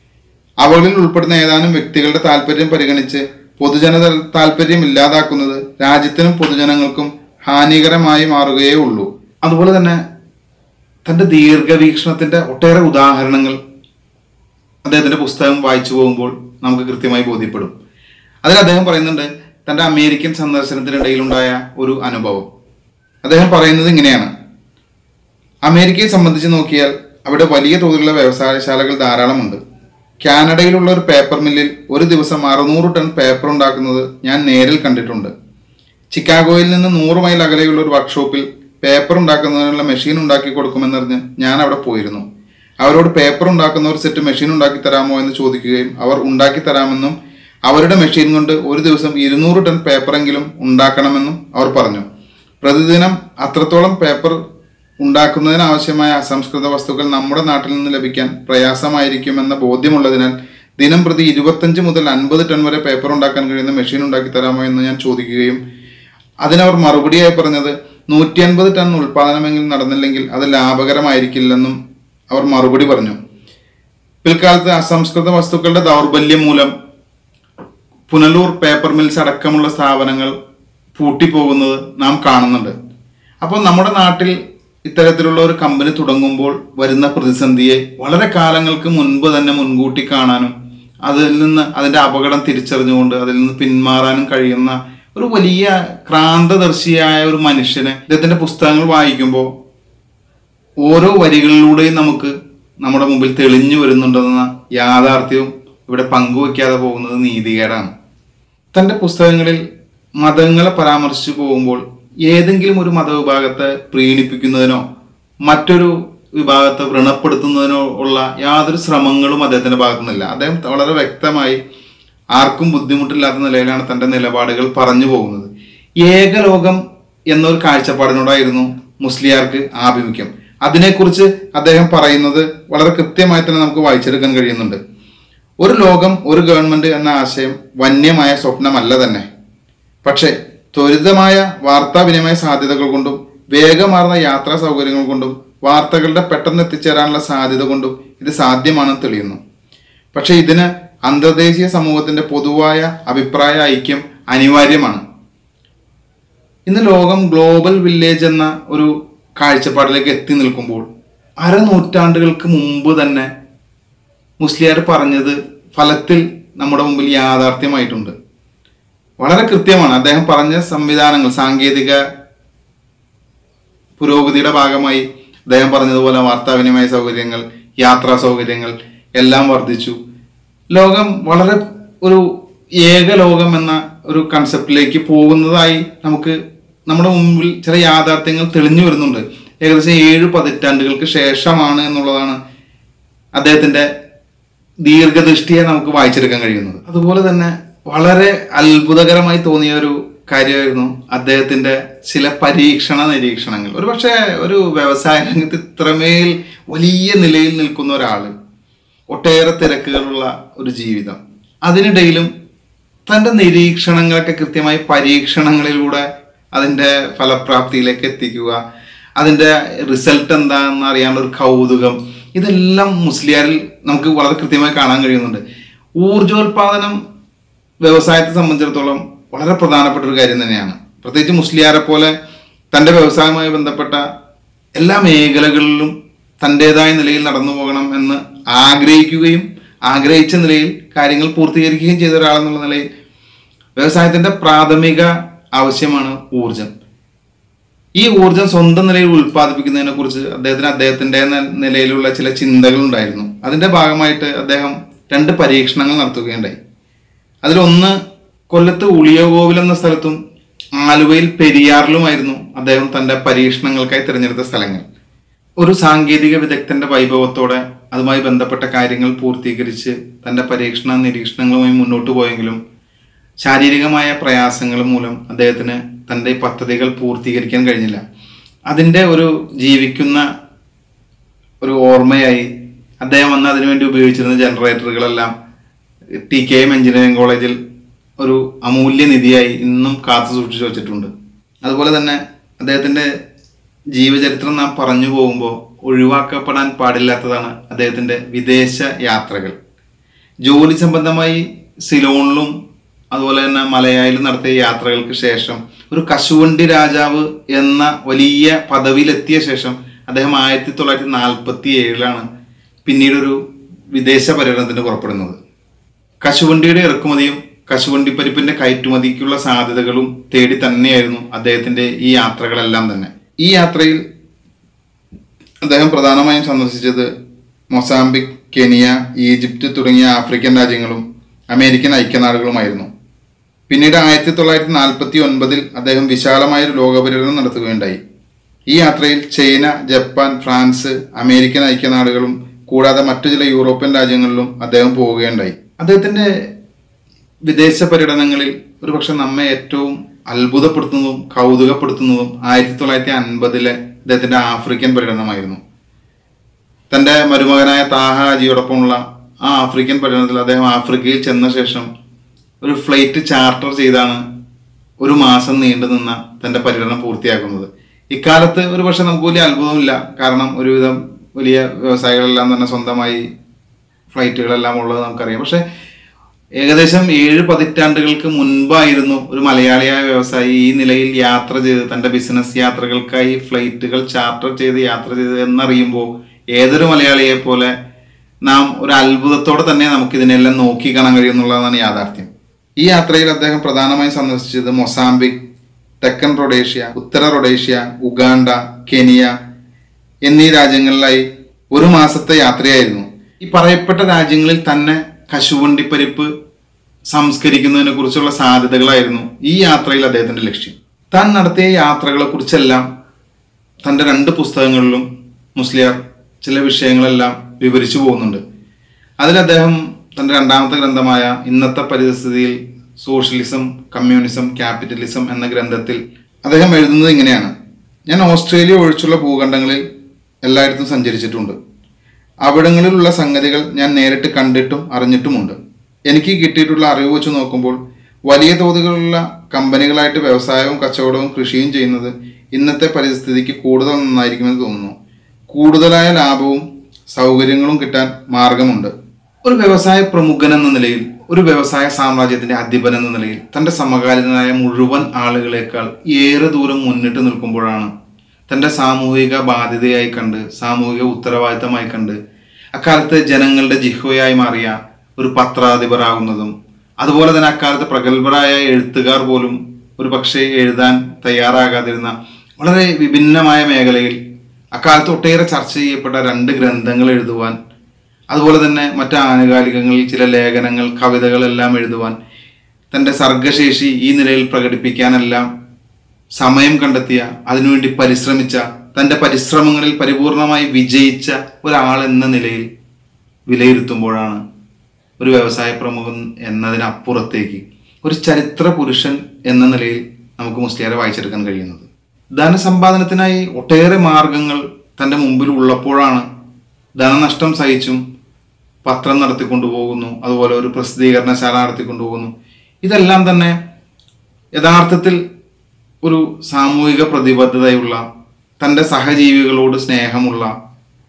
അവളിൽ ഉൾപ്പെടുന്ന ഏതാനും വ്യക്തികളുടെ താല്പര്യം പരിഗണിച്ച് പൊതുജന താല്പര്യം ഇല്ലാതാക്കുന്നത് രാജ്യത്തിനും പൊതുജനങ്ങൾക്കും ഹാനികരമായി മാറുകയേ ഉള്ളൂ. അതുപോലെ തന്നെ തൻ്റെ ദീർഘവീക്ഷണത്തിന്റെ ഒട്ടേറെ ഉദാഹരണങ്ങൾ അദ്ദേഹത്തിന്റെ പുസ്തകം വായിച്ചു പോകുമ്പോൾ നമുക്ക് കൃത്യമായി ബോധ്യപ്പെടും. അതിൽ അദ്ദേഹം പറയുന്നുണ്ട് തൻ്റെ അമേരിക്കൻ സന്ദർശനത്തിനിടയിലുണ്ടായ ഒരു അനുഭവം. അദ്ദേഹം പറയുന്നത് ഇങ്ങനെയാണ്: അമേരിക്കയെ സംബന്ധിച്ച് നോക്കിയാൽ അവിടെ വലിയ തോതിലുള്ള വ്യവസായശാലകൾ ധാരാളമുണ്ട്. കാനഡയിലുള്ള ഒരു പേപ്പർ മില്ലിൽ ഒരു ദിവസം 600 ടൺ പേപ്പർ ഉണ്ടാക്കുന്നത് ഞാൻ നേരിൽ കണ്ടിട്ടുണ്ട്. ചിക്കാഗോയിൽ നിന്ന് 100 മൈൽ അകലെയുള്ള ഒരു വർക്ക്ഷോപ്പിൽ പേപ്പർ ഉണ്ടാക്കുന്നതിനുള്ള മെഷീൻ ഉണ്ടാക്കി കൊടുക്കുമെന്നറിഞ്ഞ് ഞാൻ അവിടെ പോയിരുന്നു. അവരോട് പേപ്പർ ഉണ്ടാക്കുന്ന ഒരു സെറ്റ് മെഷീൻ ഉണ്ടാക്കി തരാമോ എന്ന് ചോദിക്കുകയും അവർ ഉണ്ടാക്കി തരാമെന്നും അവരുടെ മെഷീൻ കൊണ്ട് ഒരു ദിവസം 200 ടൺ പേപ്പറെങ്കിലും ഉണ്ടാക്കണമെന്നും അവർ പറഞ്ഞു. പ്രതിദിനം അത്രത്തോളം പേപ്പർ ഉണ്ടാക്കുന്നതിനാവശ്യമായ അസംസ്കൃത വസ്തുക്കൾ നമ്മുടെ നാട്ടിൽ നിന്ന് ലഭിക്കാൻ പ്രയാസമായിരിക്കുമെന്ന ബോധ്യമുള്ളതിനാൽ ദിനം പ്രതി 25 മുതൽ 50 ടൺ വരെ പേപ്പർ ഉണ്ടാക്കാൻ കഴിയുന്ന മെഷീൻ ഉണ്ടാക്കി തരാമോ എന്ന് ഞാൻ ചോദിക്കുകയും അതിനവർ മറുപടിയായി പറഞ്ഞത് 150 ടൺ ഉൽപ്പാദനമെങ്കിലും നടന്നില്ലെങ്കിൽ അത് ലാഭകരമായിരിക്കില്ലെന്നും അവർ മറുപടി പറഞ്ഞു. പിൽക്കാലത്ത് അസംസ്കൃത വസ്തുക്കളുടെ ദൗർബല്യം മൂലം പുനലൂർ പേപ്പർ മിൽസ് അടക്കമുള്ള സ്ഥാപനങ്ങൾ പൂട്ടിപ്പോകുന്നത് നാം കാണുന്നുണ്ട്. അപ്പോൾ നമ്മുടെ നാട്ടിൽ ഇത്തരത്തിലുള്ള ഒരു കമ്പനി തുടങ്ങുമ്പോൾ വരുന്ന പ്രതിസന്ധിയെ വളരെ കാലങ്ങൾക്ക് മുൻപ് തന്നെ മുൻകൂട്ടി കാണാനും അതിൽ നിന്ന് അതിൻ്റെ അപകടം തിരിച്ചറിഞ്ഞുകൊണ്ട് അതിൽ നിന്ന് പിന്മാറാനും കഴിയുന്ന ഒരു വലിയ ക്രാന്തദർശിയായ ഒരു മനുഷ്യനെ ഇദ്ദേഹത്തിൻ്റെ പുസ്തകങ്ങൾ വായിക്കുമ്പോൾ ഓരോ വരികളിലൂടെയും നമുക്ക് നമ്മുടെ മുമ്പിൽ തെളിഞ്ഞു വരുന്നുണ്ടെന്ന യാഥാർത്ഥ്യവും ഇവിടെ പങ്കുവയ്ക്കാതെ പോകുന്നത് നീതികേടാണ്. തൻ്റെ പുസ്തകങ്ങളിൽ മതങ്ങളെ പരാമർശിച്ചു പോകുമ്പോൾ ഏതെങ്കിലും ഒരു മതവിഭാഗത്തെ പ്രീണിപ്പിക്കുന്നതിനോ മറ്റൊരു വിഭാഗത്തെ വ്രണപ്പെടുത്തുന്നതിനോ ഉള്ള യാതൊരു ശ്രമങ്ങളും അദ്ദേഹത്തിൻ്റെ ഭാഗത്തുനിന്നില്ല. അദ്ദേഹം വളരെ വ്യക്തമായി ആർക്കും ബുദ്ധിമുട്ടില്ലാത്ത നിലയിലാണ് തൻ്റെ നിലപാടുകൾ പറഞ്ഞു പോകുന്നത്. ഏകലോകം എന്നൊരു കാഴ്ചപ്പാടിനോടായിരുന്നു മുസ്ലിയാർക്ക് ആഭിമുഖ്യം. അതിനെക്കുറിച്ച് അദ്ദേഹം പറയുന്നത് വളരെ കൃത്യമായി തന്നെ നമുക്ക് വായിച്ചെടുക്കാൻ കഴിയുന്നുണ്ട്. ഒരു ലോകം ഒരു ഗവൺമെന്റ് എന്ന ആശയം വന്യമായ സ്വപ്നമല്ല തന്നെ. പക്ഷേ ത്വരിതമായ വാർത്താവിനിമയ സാധ്യതകൾ കൊണ്ടും വേഗമാർന്ന യാത്രാ സൗകര്യങ്ങൾ കൊണ്ടും വാർത്തകളുടെ പെട്ടെന്ന് എത്തിച്ചേരാനുള്ള സാധ്യത കൊണ്ടും ഇത് സാധ്യമാണെന്ന് തെളിയുന്നു. പക്ഷെ ഇതിന് അന്തർദേശീയ സമൂഹത്തിന്റെ പൊതുവായ അഭിപ്രായ ഐക്യം അനിവാര്യമാണ്. ഇന്ന് ലോകം ഗ്ലോബൽ വില്ലേജ് എന്ന ഒരു കാഴ്ചപ്പാടിലേക്ക് എത്തി നിൽക്കുമ്പോൾ അരനൂറ്റാണ്ടുകൾക്ക് മുമ്പ് തന്നെ മുസ്ലിയാർ പറഞ്ഞത് ഫലത്തിൽ നമ്മുടെ മുമ്പിൽ യാഥാർത്ഥ്യമായിട്ടുണ്ട്. വളരെ കൃത്യമാണ്. അദ്ദേഹം പറഞ്ഞ സംവിധാനങ്ങൾ, സാങ്കേതിക പുരോഗതിയുടെ ഭാഗമായി അദ്ദേഹം പറഞ്ഞതുപോലെ വാർത്താവിനിമയ സൗകര്യങ്ങൾ, യാത്രാ സൗകര്യങ്ങൾ എല്ലാം വർദ്ധിച്ചു. ലോകം വളരെ ഒരു ഏകലോകം എന്ന ഒരു കൺസെപ്റ്റിലേക്ക് പോകുന്നതായി നമുക്ക് നമ്മുടെ മുമ്പിൽ ചില യാഥാർത്ഥ്യങ്ങൾ തെളിഞ്ഞു വരുന്നുണ്ട്. ഏകദേശം 7 പതിറ്റാണ്ടുകൾക്ക് ശേഷമാണ് എന്നുള്ളതാണ് അദ്ദേഹത്തിൻ്റെ ദീർഘദൃഷ്ടിയെ നമുക്ക് വായിച്ചെടുക്കാൻ കഴിയുന്നത്. അതുപോലെ തന്നെ വളരെ അത്ഭുതകരമായി തോന്നിയ ഒരു കാര്യമായിരുന്നു അദ്ദേഹത്തിൻ്റെ ചില പരീക്ഷണ നിരീക്ഷണങ്ങൾ. ഒരു പക്ഷേ ഒരു വ്യവസായ രംഗത്ത് ഇത്രമേൽ വലിയ നിലയിൽ നിൽക്കുന്ന ഒരാൾ, ഒട്ടേറെ തിരക്കുകളുള്ള ഒരു ജീവിതം, അതിനിടയിലും തൻ്റെ നിരീക്ഷണങ്ങളൊക്കെ കൃത്യമായി പരീക്ഷണങ്ങളിലൂടെ അതിൻ്റെ ഫലപ്രാപ്തിയിലേക്ക് എത്തിക്കുക, അതിൻ്റെ റിസൾട്ട് എന്താണെന്ന് അറിയാനുള്ള ഒരു കൗതുകം, ഇതെല്ലാം മുസ്ലിയാരിൽ നമുക്ക് വളരെ കൃത്യമായി കാണാൻ കഴിയുന്നുണ്ട്. ഊർജോൽപാദനം വ്യവസായത്തെ സംബന്ധിച്ചിടത്തോളം വളരെ പ്രധാനപ്പെട്ട ഒരു കാര്യം തന്നെയാണ്. പ്രത്യേകിച്ച് മുസ്ലിയാരെ പോലെ തൻ്റെ വ്യവസായവുമായി ബന്ധപ്പെട്ട എല്ലാ മേഖലകളിലും തൻ്റെതായ നിലയിൽ നടന്നു പോകണം എന്ന് ആഗ്രഹിക്കുകയും ആഗ്രഹിച്ച നിലയിൽ കാര്യങ്ങൾ പൂർത്തീകരിക്കുകയും ചെയ്ത ഒരാളെന്നുള്ള നിലയിൽ വ്യവസായത്തിൻ്റെ പ്രാഥമിക ആവശ്യമാണ് ഊർജം. ഈ ഊർജം സ്വന്തം നിലയിൽ ഉൽപ്പാദിപ്പിക്കുന്നതിനെ കുറിച്ച് അദ്ദേഹത്തിൻ്റെ നിലയിലുള്ള ചില ചിന്തകൾ ഉണ്ടായിരുന്നു. അതിൻ്റെ ഭാഗമായിട്ട് അദ്ദേഹം 2 പരീക്ഷണങ്ങൾ നടത്തുകയുണ്ടായി. അതിലൊന്ന് കൊല്ലത്ത് ഉളിയകോവിൽ എന്ന സ്ഥലത്തും ആലുവയിൽ പെരിയാറിലുമായിരുന്നു അദ്ദേഹം തൻ്റെ പരീക്ഷണങ്ങൾക്കായി തിരഞ്ഞെടുത്ത സ്ഥലങ്ങൾ. ഒരു സാങ്കേതിക വിദഗ്ധന്റെ വൈഭവത്തോടെ അതുമായി ബന്ധപ്പെട്ട കാര്യങ്ങൾ പൂർത്തീകരിച്ച് തൻ്റെ പരീക്ഷണ നിരീക്ഷണങ്ങളുമായി മുന്നോട്ട് പോയെങ്കിലും ശാരീരികമായ പ്രയാസങ്ങൾ മൂലം അദ്ദേഹത്തിന് തൻ്റെ പദ്ധതികൾ പൂർത്തീകരിക്കാൻ കഴിഞ്ഞില്ല. അതിൻ്റെ ഒരു ജീവിക്കുന്ന ഒരു ഓർമ്മയായി അദ്ദേഹം അന്ന് അതിനുവേണ്ടി ഉപയോഗിച്ചിരുന്ന ജനറേറ്ററുകളെല്ലാം TKM എഞ്ചിനീയറിംഗ് കോളേജിൽ ഒരു അമൂല്യ നിധിയായി ഇന്നും കാത്തു സൂക്ഷിച്ചു വച്ചിട്ടുണ്ട്. അതുപോലെ തന്നെ അദ്ദേഹത്തിൻ്റെ ജീവചരിത്രം നാം പറഞ്ഞു പോകുമ്പോൾ ഒഴിവാക്കപ്പെടാൻ പാടില്ലാത്തതാണ് അദ്ദേഹത്തിൻ്റെ വിദേശ യാത്രകൾ. ജോലി സംബന്ധമായി സിലോണിലും അതുപോലെ തന്നെ മലയാളിലും നടത്തിയ യാത്രകൾക്ക് ശേഷം ഒരു കശുവണ്ടി രാജാവ് എന്ന വലിയ പദവിയിലെത്തിയ ശേഷം അദ്ദേഹം 1947 പിന്നീടൊരു വിദേശ പര്യടനത്തിന് പുറപ്പെടുന്നത്. കശുവണ്ടിയുടെ ഇറക്കുമതിയും കശുവണ്ടി പരിപ്പിന്റെ കയറ്റുമതിക്കുള്ള സാധ്യതകളും തേടി തന്നെയായിരുന്നു അദ്ദേഹത്തിന്റെ ഈ യാത്രകളെല്ലാം തന്നെ. ഈ യാത്രയിൽ അദ്ദേഹം പ്രധാനമായും സന്ദർശിച്ചത് മൊസാംബിക്, കെനിയ, ഈജിപ്റ്റ് തുടങ്ങിയ ആഫ്രിക്കൻ രാജ്യങ്ങളും അമേരിക്കൻ ഐക്യനാടുകളുമായിരുന്നു. പിന്നീട് 1949 അദ്ദേഹം വിശാലമായൊരു ലോകപര്യടനം നടത്തുകയുണ്ടായി. ഈ യാത്രയിൽ ചൈന, ജപ്പാൻ, ഫ്രാൻസ്, അമേരിക്കൻ ഐക്യനാടുകളും കൂടാതെ മറ്റു ചില യൂറോപ്യൻ രാജ്യങ്ങളിലും അദ്ദേഹം പോവുകയുണ്ടായി. അദ്ദേഹത്തിൻ്റെ വിദേശ പര്യടനങ്ങളിൽ ഒരുപക്ഷെ നമ്മെ ഏറ്റവും അത്ഭുതപ്പെടുത്തുന്നതും കൗതുകപ്പെടുത്തുന്നതും 1950 അദ്ദേഹത്തിൻ്റെ ആഫ്രിക്കൻ പര്യടനമായിരുന്നു. തൻ്റെ മരുമകനായ താഹ ഹാജിയോടൊപ്പമുള്ള ആ ആഫ്രിക്കൻ പര്യടനത്തിൽ അദ്ദേഹം ആഫ്രിക്കയിൽ ചെന്ന ശേഷം ഒരു ഫ്ലൈറ്റ് ചാർട്ടർ ചെയ്താണ് 1 മാസം നീണ്ടു നിന്ന തൻ്റെ പര്യടനം പൂർത്തിയാക്കുന്നത്. ഇക്കാലത്ത് ഒരു പക്ഷെ നമുക്ക് വലിയ അത്ഭുതമില്ല, കാരണം ഒരുവിധം വലിയ വ്യവസായികളെല്ലാം തന്നെ സ്വന്തമായി ഫ്ലൈറ്റുകളെല്ലാം ഉള്ളത് നമുക്കറിയാം. പക്ഷെ ഏകദേശം 7 പതിറ്റാണ്ടുകൾക്ക് മുൻപായിരുന്നു ഒരു മലയാളിയായ വ്യവസായി ഈ നിലയിൽ യാത്ര ചെയ്ത് തൻ്റെ ബിസിനസ് യാത്രകൾക്കായി ഫ്ലൈറ്റുകൾ ചാർട്ടർ ചെയ്ത് യാത്ര ചെയ്ത് എന്നറിയുമ്പോൾ ഏതൊരു മലയാളിയെ പോലെ നാം ഒരു അത്ഭുതത്തോടെ തന്നെ നമുക്കിതിനെല്ലാം നോക്കി കാണാൻ കഴിയുമെന്നുള്ളതാണ് യാഥാർത്ഥ്യം. ഈ യാത്രയിൽ അദ്ദേഹം പ്രധാനമായും സന്ദർശിച്ചത് മൊസാംബിക്, തെക്കൻ റൊഡേഷ്യ, ഉത്തര റൊഡേഷ്യ, ഉഗാണ്ട, കെനിയ എന്നീ രാജ്യങ്ങളിലായി 1 മാസത്തെ യാത്രയായിരുന്നു. ഈ പറയപ്പെട്ട രാജ്യങ്ങളിൽ തന്നെ കശുവണ്ടിപ്പരിപ്പ് സംസ്കരിക്കുന്നതിനെ കുറിച്ചുള്ള സാധ്യതകളായിരുന്നു ഈ യാത്രയിൽ അദ്ദേഹത്തിന്റെ ലക്ഷ്യം. താൻ നടത്തിയ യാത്രകളെ കുറിച്ചെല്ലാം തൻ്റെ 2 പുസ്തകങ്ങളിലും മുസ്ലിയാർ ചില വിഷയങ്ങളെല്ലാം വിവരിച്ചു പോകുന്നുണ്ട്. അതിൽ അദ്ദേഹം തൻ്റെ 2ാമത്തെ ഗ്രന്ഥമായ ഇന്നത്തെ പരിസ്ഥിതിയിൽ സോഷ്യലിസം, കമ്മ്യൂണിസം, ക്യാപിറ്റലിസം എന്ന ഗ്രന്ഥത്തിൽ അദ്ദേഹം എഴുതുന്നത് ഇങ്ങനെയാണ്: ഞാൻ ഓസ്ട്രേലിയ ഒഴിച്ചുള്ള ഭൂഖണ്ഡങ്ങളിൽ എല്ലായിടത്തും സഞ്ചരിച്ചിട്ടുണ്ട്. അവിടങ്ങളിലുള്ള സംഗതികൾ ഞാൻ നേരിട്ട് കണ്ടിട്ടും അറിഞ്ഞിട്ടുമുണ്ട്. എനിക്ക് കിട്ടിയിട്ടുള്ള അറിവ് വെച്ച് നോക്കുമ്പോൾ വലിയ തോതിലുള്ള കമ്പനികളായിട്ട് വ്യവസായവും കച്ചവടവും കൃഷിയും ചെയ്യുന്നത് ഇന്നത്തെ പരിസ്ഥിതിക്ക് കൂടുതൽ നന്നായിരിക്കുമെന്ന് തോന്നുന്നു. കൂടുതലായ ലാഭവും സൗകര്യങ്ങളും കിട്ടാൻ മാർഗമുണ്ട്. ഒരു വ്യവസായ പ്രമുഖൻ എന്ന നിലയിൽ, ഒരു വ്യവസായ സാമ്രാജ്യത്തിന്റെ അധിപൻ എന്ന നിലയിൽ തൻ്റെ സമകാലീനരായ മുഴുവൻ ആളുകളെക്കാൾ ഏറെ ദൂരം മുന്നിട്ട് നിൽക്കുമ്പോഴാണ് തൻ്റെ സാമൂഹിക ബാധ്യതയായി കണ്ട്, സാമൂഹിക ഉത്തരവാദിത്തമായി കണ്ട് അക്കാലത്ത് ജനങ്ങളുടെ ജിഹ്വയായി മാറിയ ഒരു പത്രാധിപരാകുന്നതും, അതുപോലെ തന്നെ അക്കാലത്ത് പ്രഗത്ഭരായ എഴുത്തുകാർ പോലും ഒരു പക്ഷേ എഴുതാൻ തയ്യാറാകാതിരുന്ന വളരെ വിഭിന്നമായ മേഖലയിൽ അക്കാലത്ത് ഒട്ടേറെ ചർച്ച ചെയ്യപ്പെട്ട 2 ഗ്രന്ഥങ്ങൾ എഴുതുവാൻ, അതുപോലെ തന്നെ മറ്റ് ആനുകാലികങ്ങളിൽ ചില ലേഖനങ്ങൾ, കവിതകളെല്ലാം എഴുതുവാൻ, തൻ്റെ സർഗശേഷി ഈ നിലയിൽ പ്രകടിപ്പിക്കാനെല്ലാം സമയം കണ്ടെത്തിയ, അതിനുവേണ്ടി പരിശ്രമിച്ച, തൻ്റെ പരിശ്രമങ്ങളിൽ പരിപൂർണമായി വിജയിച്ച ഒരാൾ എന്ന നിലയിൽ വിലയിരുത്തുമ്പോഴാണ് ഒരു വ്യവസായ പ്രമുഖൻ എന്നതിനപ്പുറത്തേക്ക് ഒരു ചരിത്ര പുരുഷൻ എന്ന നിലയിൽ നമുക്ക് മുസ്ലിയാരെ വായിച്ചെടുക്കാൻ കഴിയുന്നത്. ധനസമ്പാദനത്തിനായി ഒട്ടേറെ മാർഗങ്ങൾ തൻ്റെ മുമ്പിൽ ഉള്ളപ്പോഴാണ് ധനനഷ്ടം സഹിച്ചും പത്രം നടത്തിക്കൊണ്ടുപോകുന്നു, അതുപോലെ ഒരു പ്രസിദ്ധീകരണശാല നടത്തിക്കൊണ്ടുപോകുന്നു. ഇതെല്ലാം തന്നെ യഥാർത്ഥത്തിൽ ഒരു സാമൂഹിക പ്രതിബദ്ധതയുള്ള, തൻ്റെ സഹജീവികളോട് സ്നേഹമുള്ള,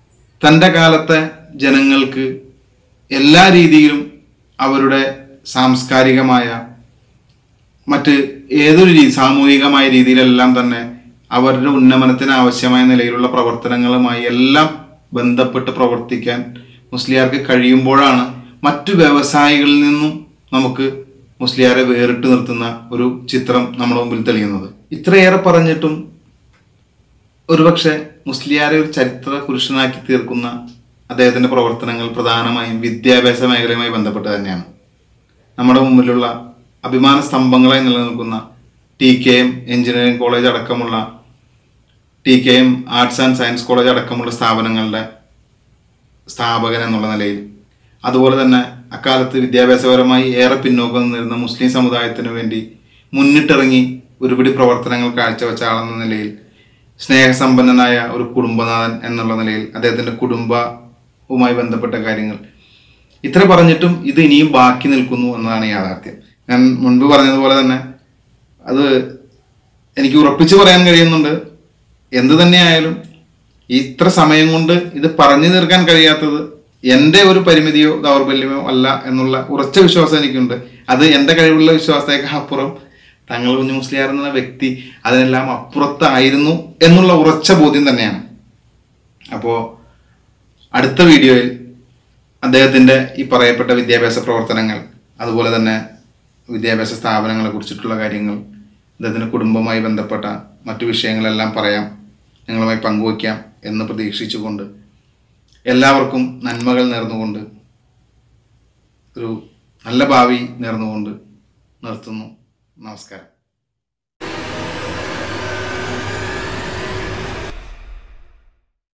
തൻ്റെ കാലത്തെ ജനങ്ങൾക്ക് എല്ലാ രീതിയിലും അവരുടെ സാംസ്കാരികമായ മറ്റ് ഏതൊരു സാമൂഹികമായ രീതിയിലെല്ലാം തന്നെ അവരുടെ ഉന്നമനത്തിന് ആവശ്യമായ നിലയിലുള്ള പ്രവർത്തനങ്ങളുമായി എല്ലാം ബന്ധപ്പെട്ട് പ്രവർത്തിക്കാൻ മുസ്ലിയാർക്ക് കഴിയുമ്പോഴാണ് മറ്റു വ്യവസായികളിൽ നിന്നും നമുക്ക് മുസ്ലിയാരെ വേറിട്ട് നിർത്തുന്ന ഒരു ചിത്രം നമ്മുടെ മുമ്പിൽ തെളിയുന്നത്. ഇത്രയേറെ പറഞ്ഞിട്ടും ഒരുപക്ഷെ മുസ്ലിയാരെ ഒരു ചരിത്ര പുരുഷനാക്കി തീർക്കുന്ന അദ്ദേഹത്തിൻ്റെ പ്രവർത്തനങ്ങൾ പ്രധാനമായും വിദ്യാഭ്യാസ മേഖലയുമായി ബന്ധപ്പെട്ട് തന്നെയാണ്. നമ്മുടെ മുമ്പിലുള്ള അഭിമാന സ്തംഭങ്ങളായി നിലനിൽക്കുന്ന TKM എഞ്ചിനീയറിംഗ് കോളേജ് അടക്കമുള്ള TKM arts and science college അടക്കമുള്ള സ്ഥാപനങ്ങളുടെ സ്ഥാപകൻ എന്നുള്ള നിലയിൽ, അതുപോലെ തന്നെ അക്കാലത്ത് വിദ്യാഭ്യാസപരമായി ഏറെ പിന്നോക്കം നിന്നിരുന്ന മുസ്ലിം സമുദായത്തിന് വേണ്ടി മുന്നിട്ടിറങ്ങി ഒരുപിടി പ്രവർത്തനങ്ങൾ കാഴ്ചവെച്ച ആളെന്ന നിലയിൽ, സ്നേഹസമ്പന്നനായ ഒരു കുടുംബനാഥൻ എന്നുള്ള നിലയിൽ അദ്ദേഹത്തിൻ്റെ കുടുംബവുമായി ബന്ധപ്പെട്ട കാര്യങ്ങൾ ഇത്ര പറഞ്ഞിട്ടും ഇത് ഇനിയും ബാക്കി നിൽക്കുന്നു എന്നതാണ് യാഥാർത്ഥ്യം. ഞാൻ മുൻപ് പറഞ്ഞതുപോലെ തന്നെ അത് എനിക്ക് ഉറപ്പിച്ച് പറയാൻ കഴിയുന്നുണ്ട്. എന്തു തന്നെയായാലും ഇത്ര സമയം കൊണ്ട് ഇത് പറഞ്ഞു തീർക്കാൻ കഴിയാത്തത് എൻ്റെ ഒരു പരിമിതിയോ ദൗർബല്യമോ അല്ല എന്നുള്ള ഉറച്ച വിശ്വാസം എനിക്കുണ്ട്. അത് എൻ്റെ കഴിവുള്ള വിശ്വാസത്തേക്കാൾ അപ്പുറം തങ്ങൾ കുഞ്ഞു മുസ്ലിയാർ എന്ന വ്യക്തി അതിനെല്ലാം അപ്പുറത്തായിരുന്നു എന്നുള്ള ഉറച്ച ബോധ്യം തന്നെയാണ്. അപ്പോൾ അടുത്ത വീഡിയോയിൽ അദ്ദേഹത്തിൻ്റെ ഈ പറയപ്പെട്ട വിദ്യാഭ്യാസ പ്രവർത്തനങ്ങൾ, അതുപോലെ തന്നെ വിദ്യാഭ്യാസ സ്ഥാപനങ്ങളെ കുറിച്ചിട്ടുള്ള കാര്യങ്ങൾ, അദ്ദേഹത്തിൻ്റെ കുടുംബവുമായി ബന്ധപ്പെട്ട മറ്റു വിഷയങ്ങളെല്ലാം പറയാം, നിങ്ങളുമായി പങ്കുവയ്ക്കാം എന്ന് പ്രതീക്ഷിച്ചുകൊണ്ട് എല്ലാവർക്കും നന്മകൾ നേർന്നുകൊണ്ട് ഒരു നല്ല ഭാവി നേർന്നുകൊണ്ട് നിർത്തുന്നു. നമസ്കാരം.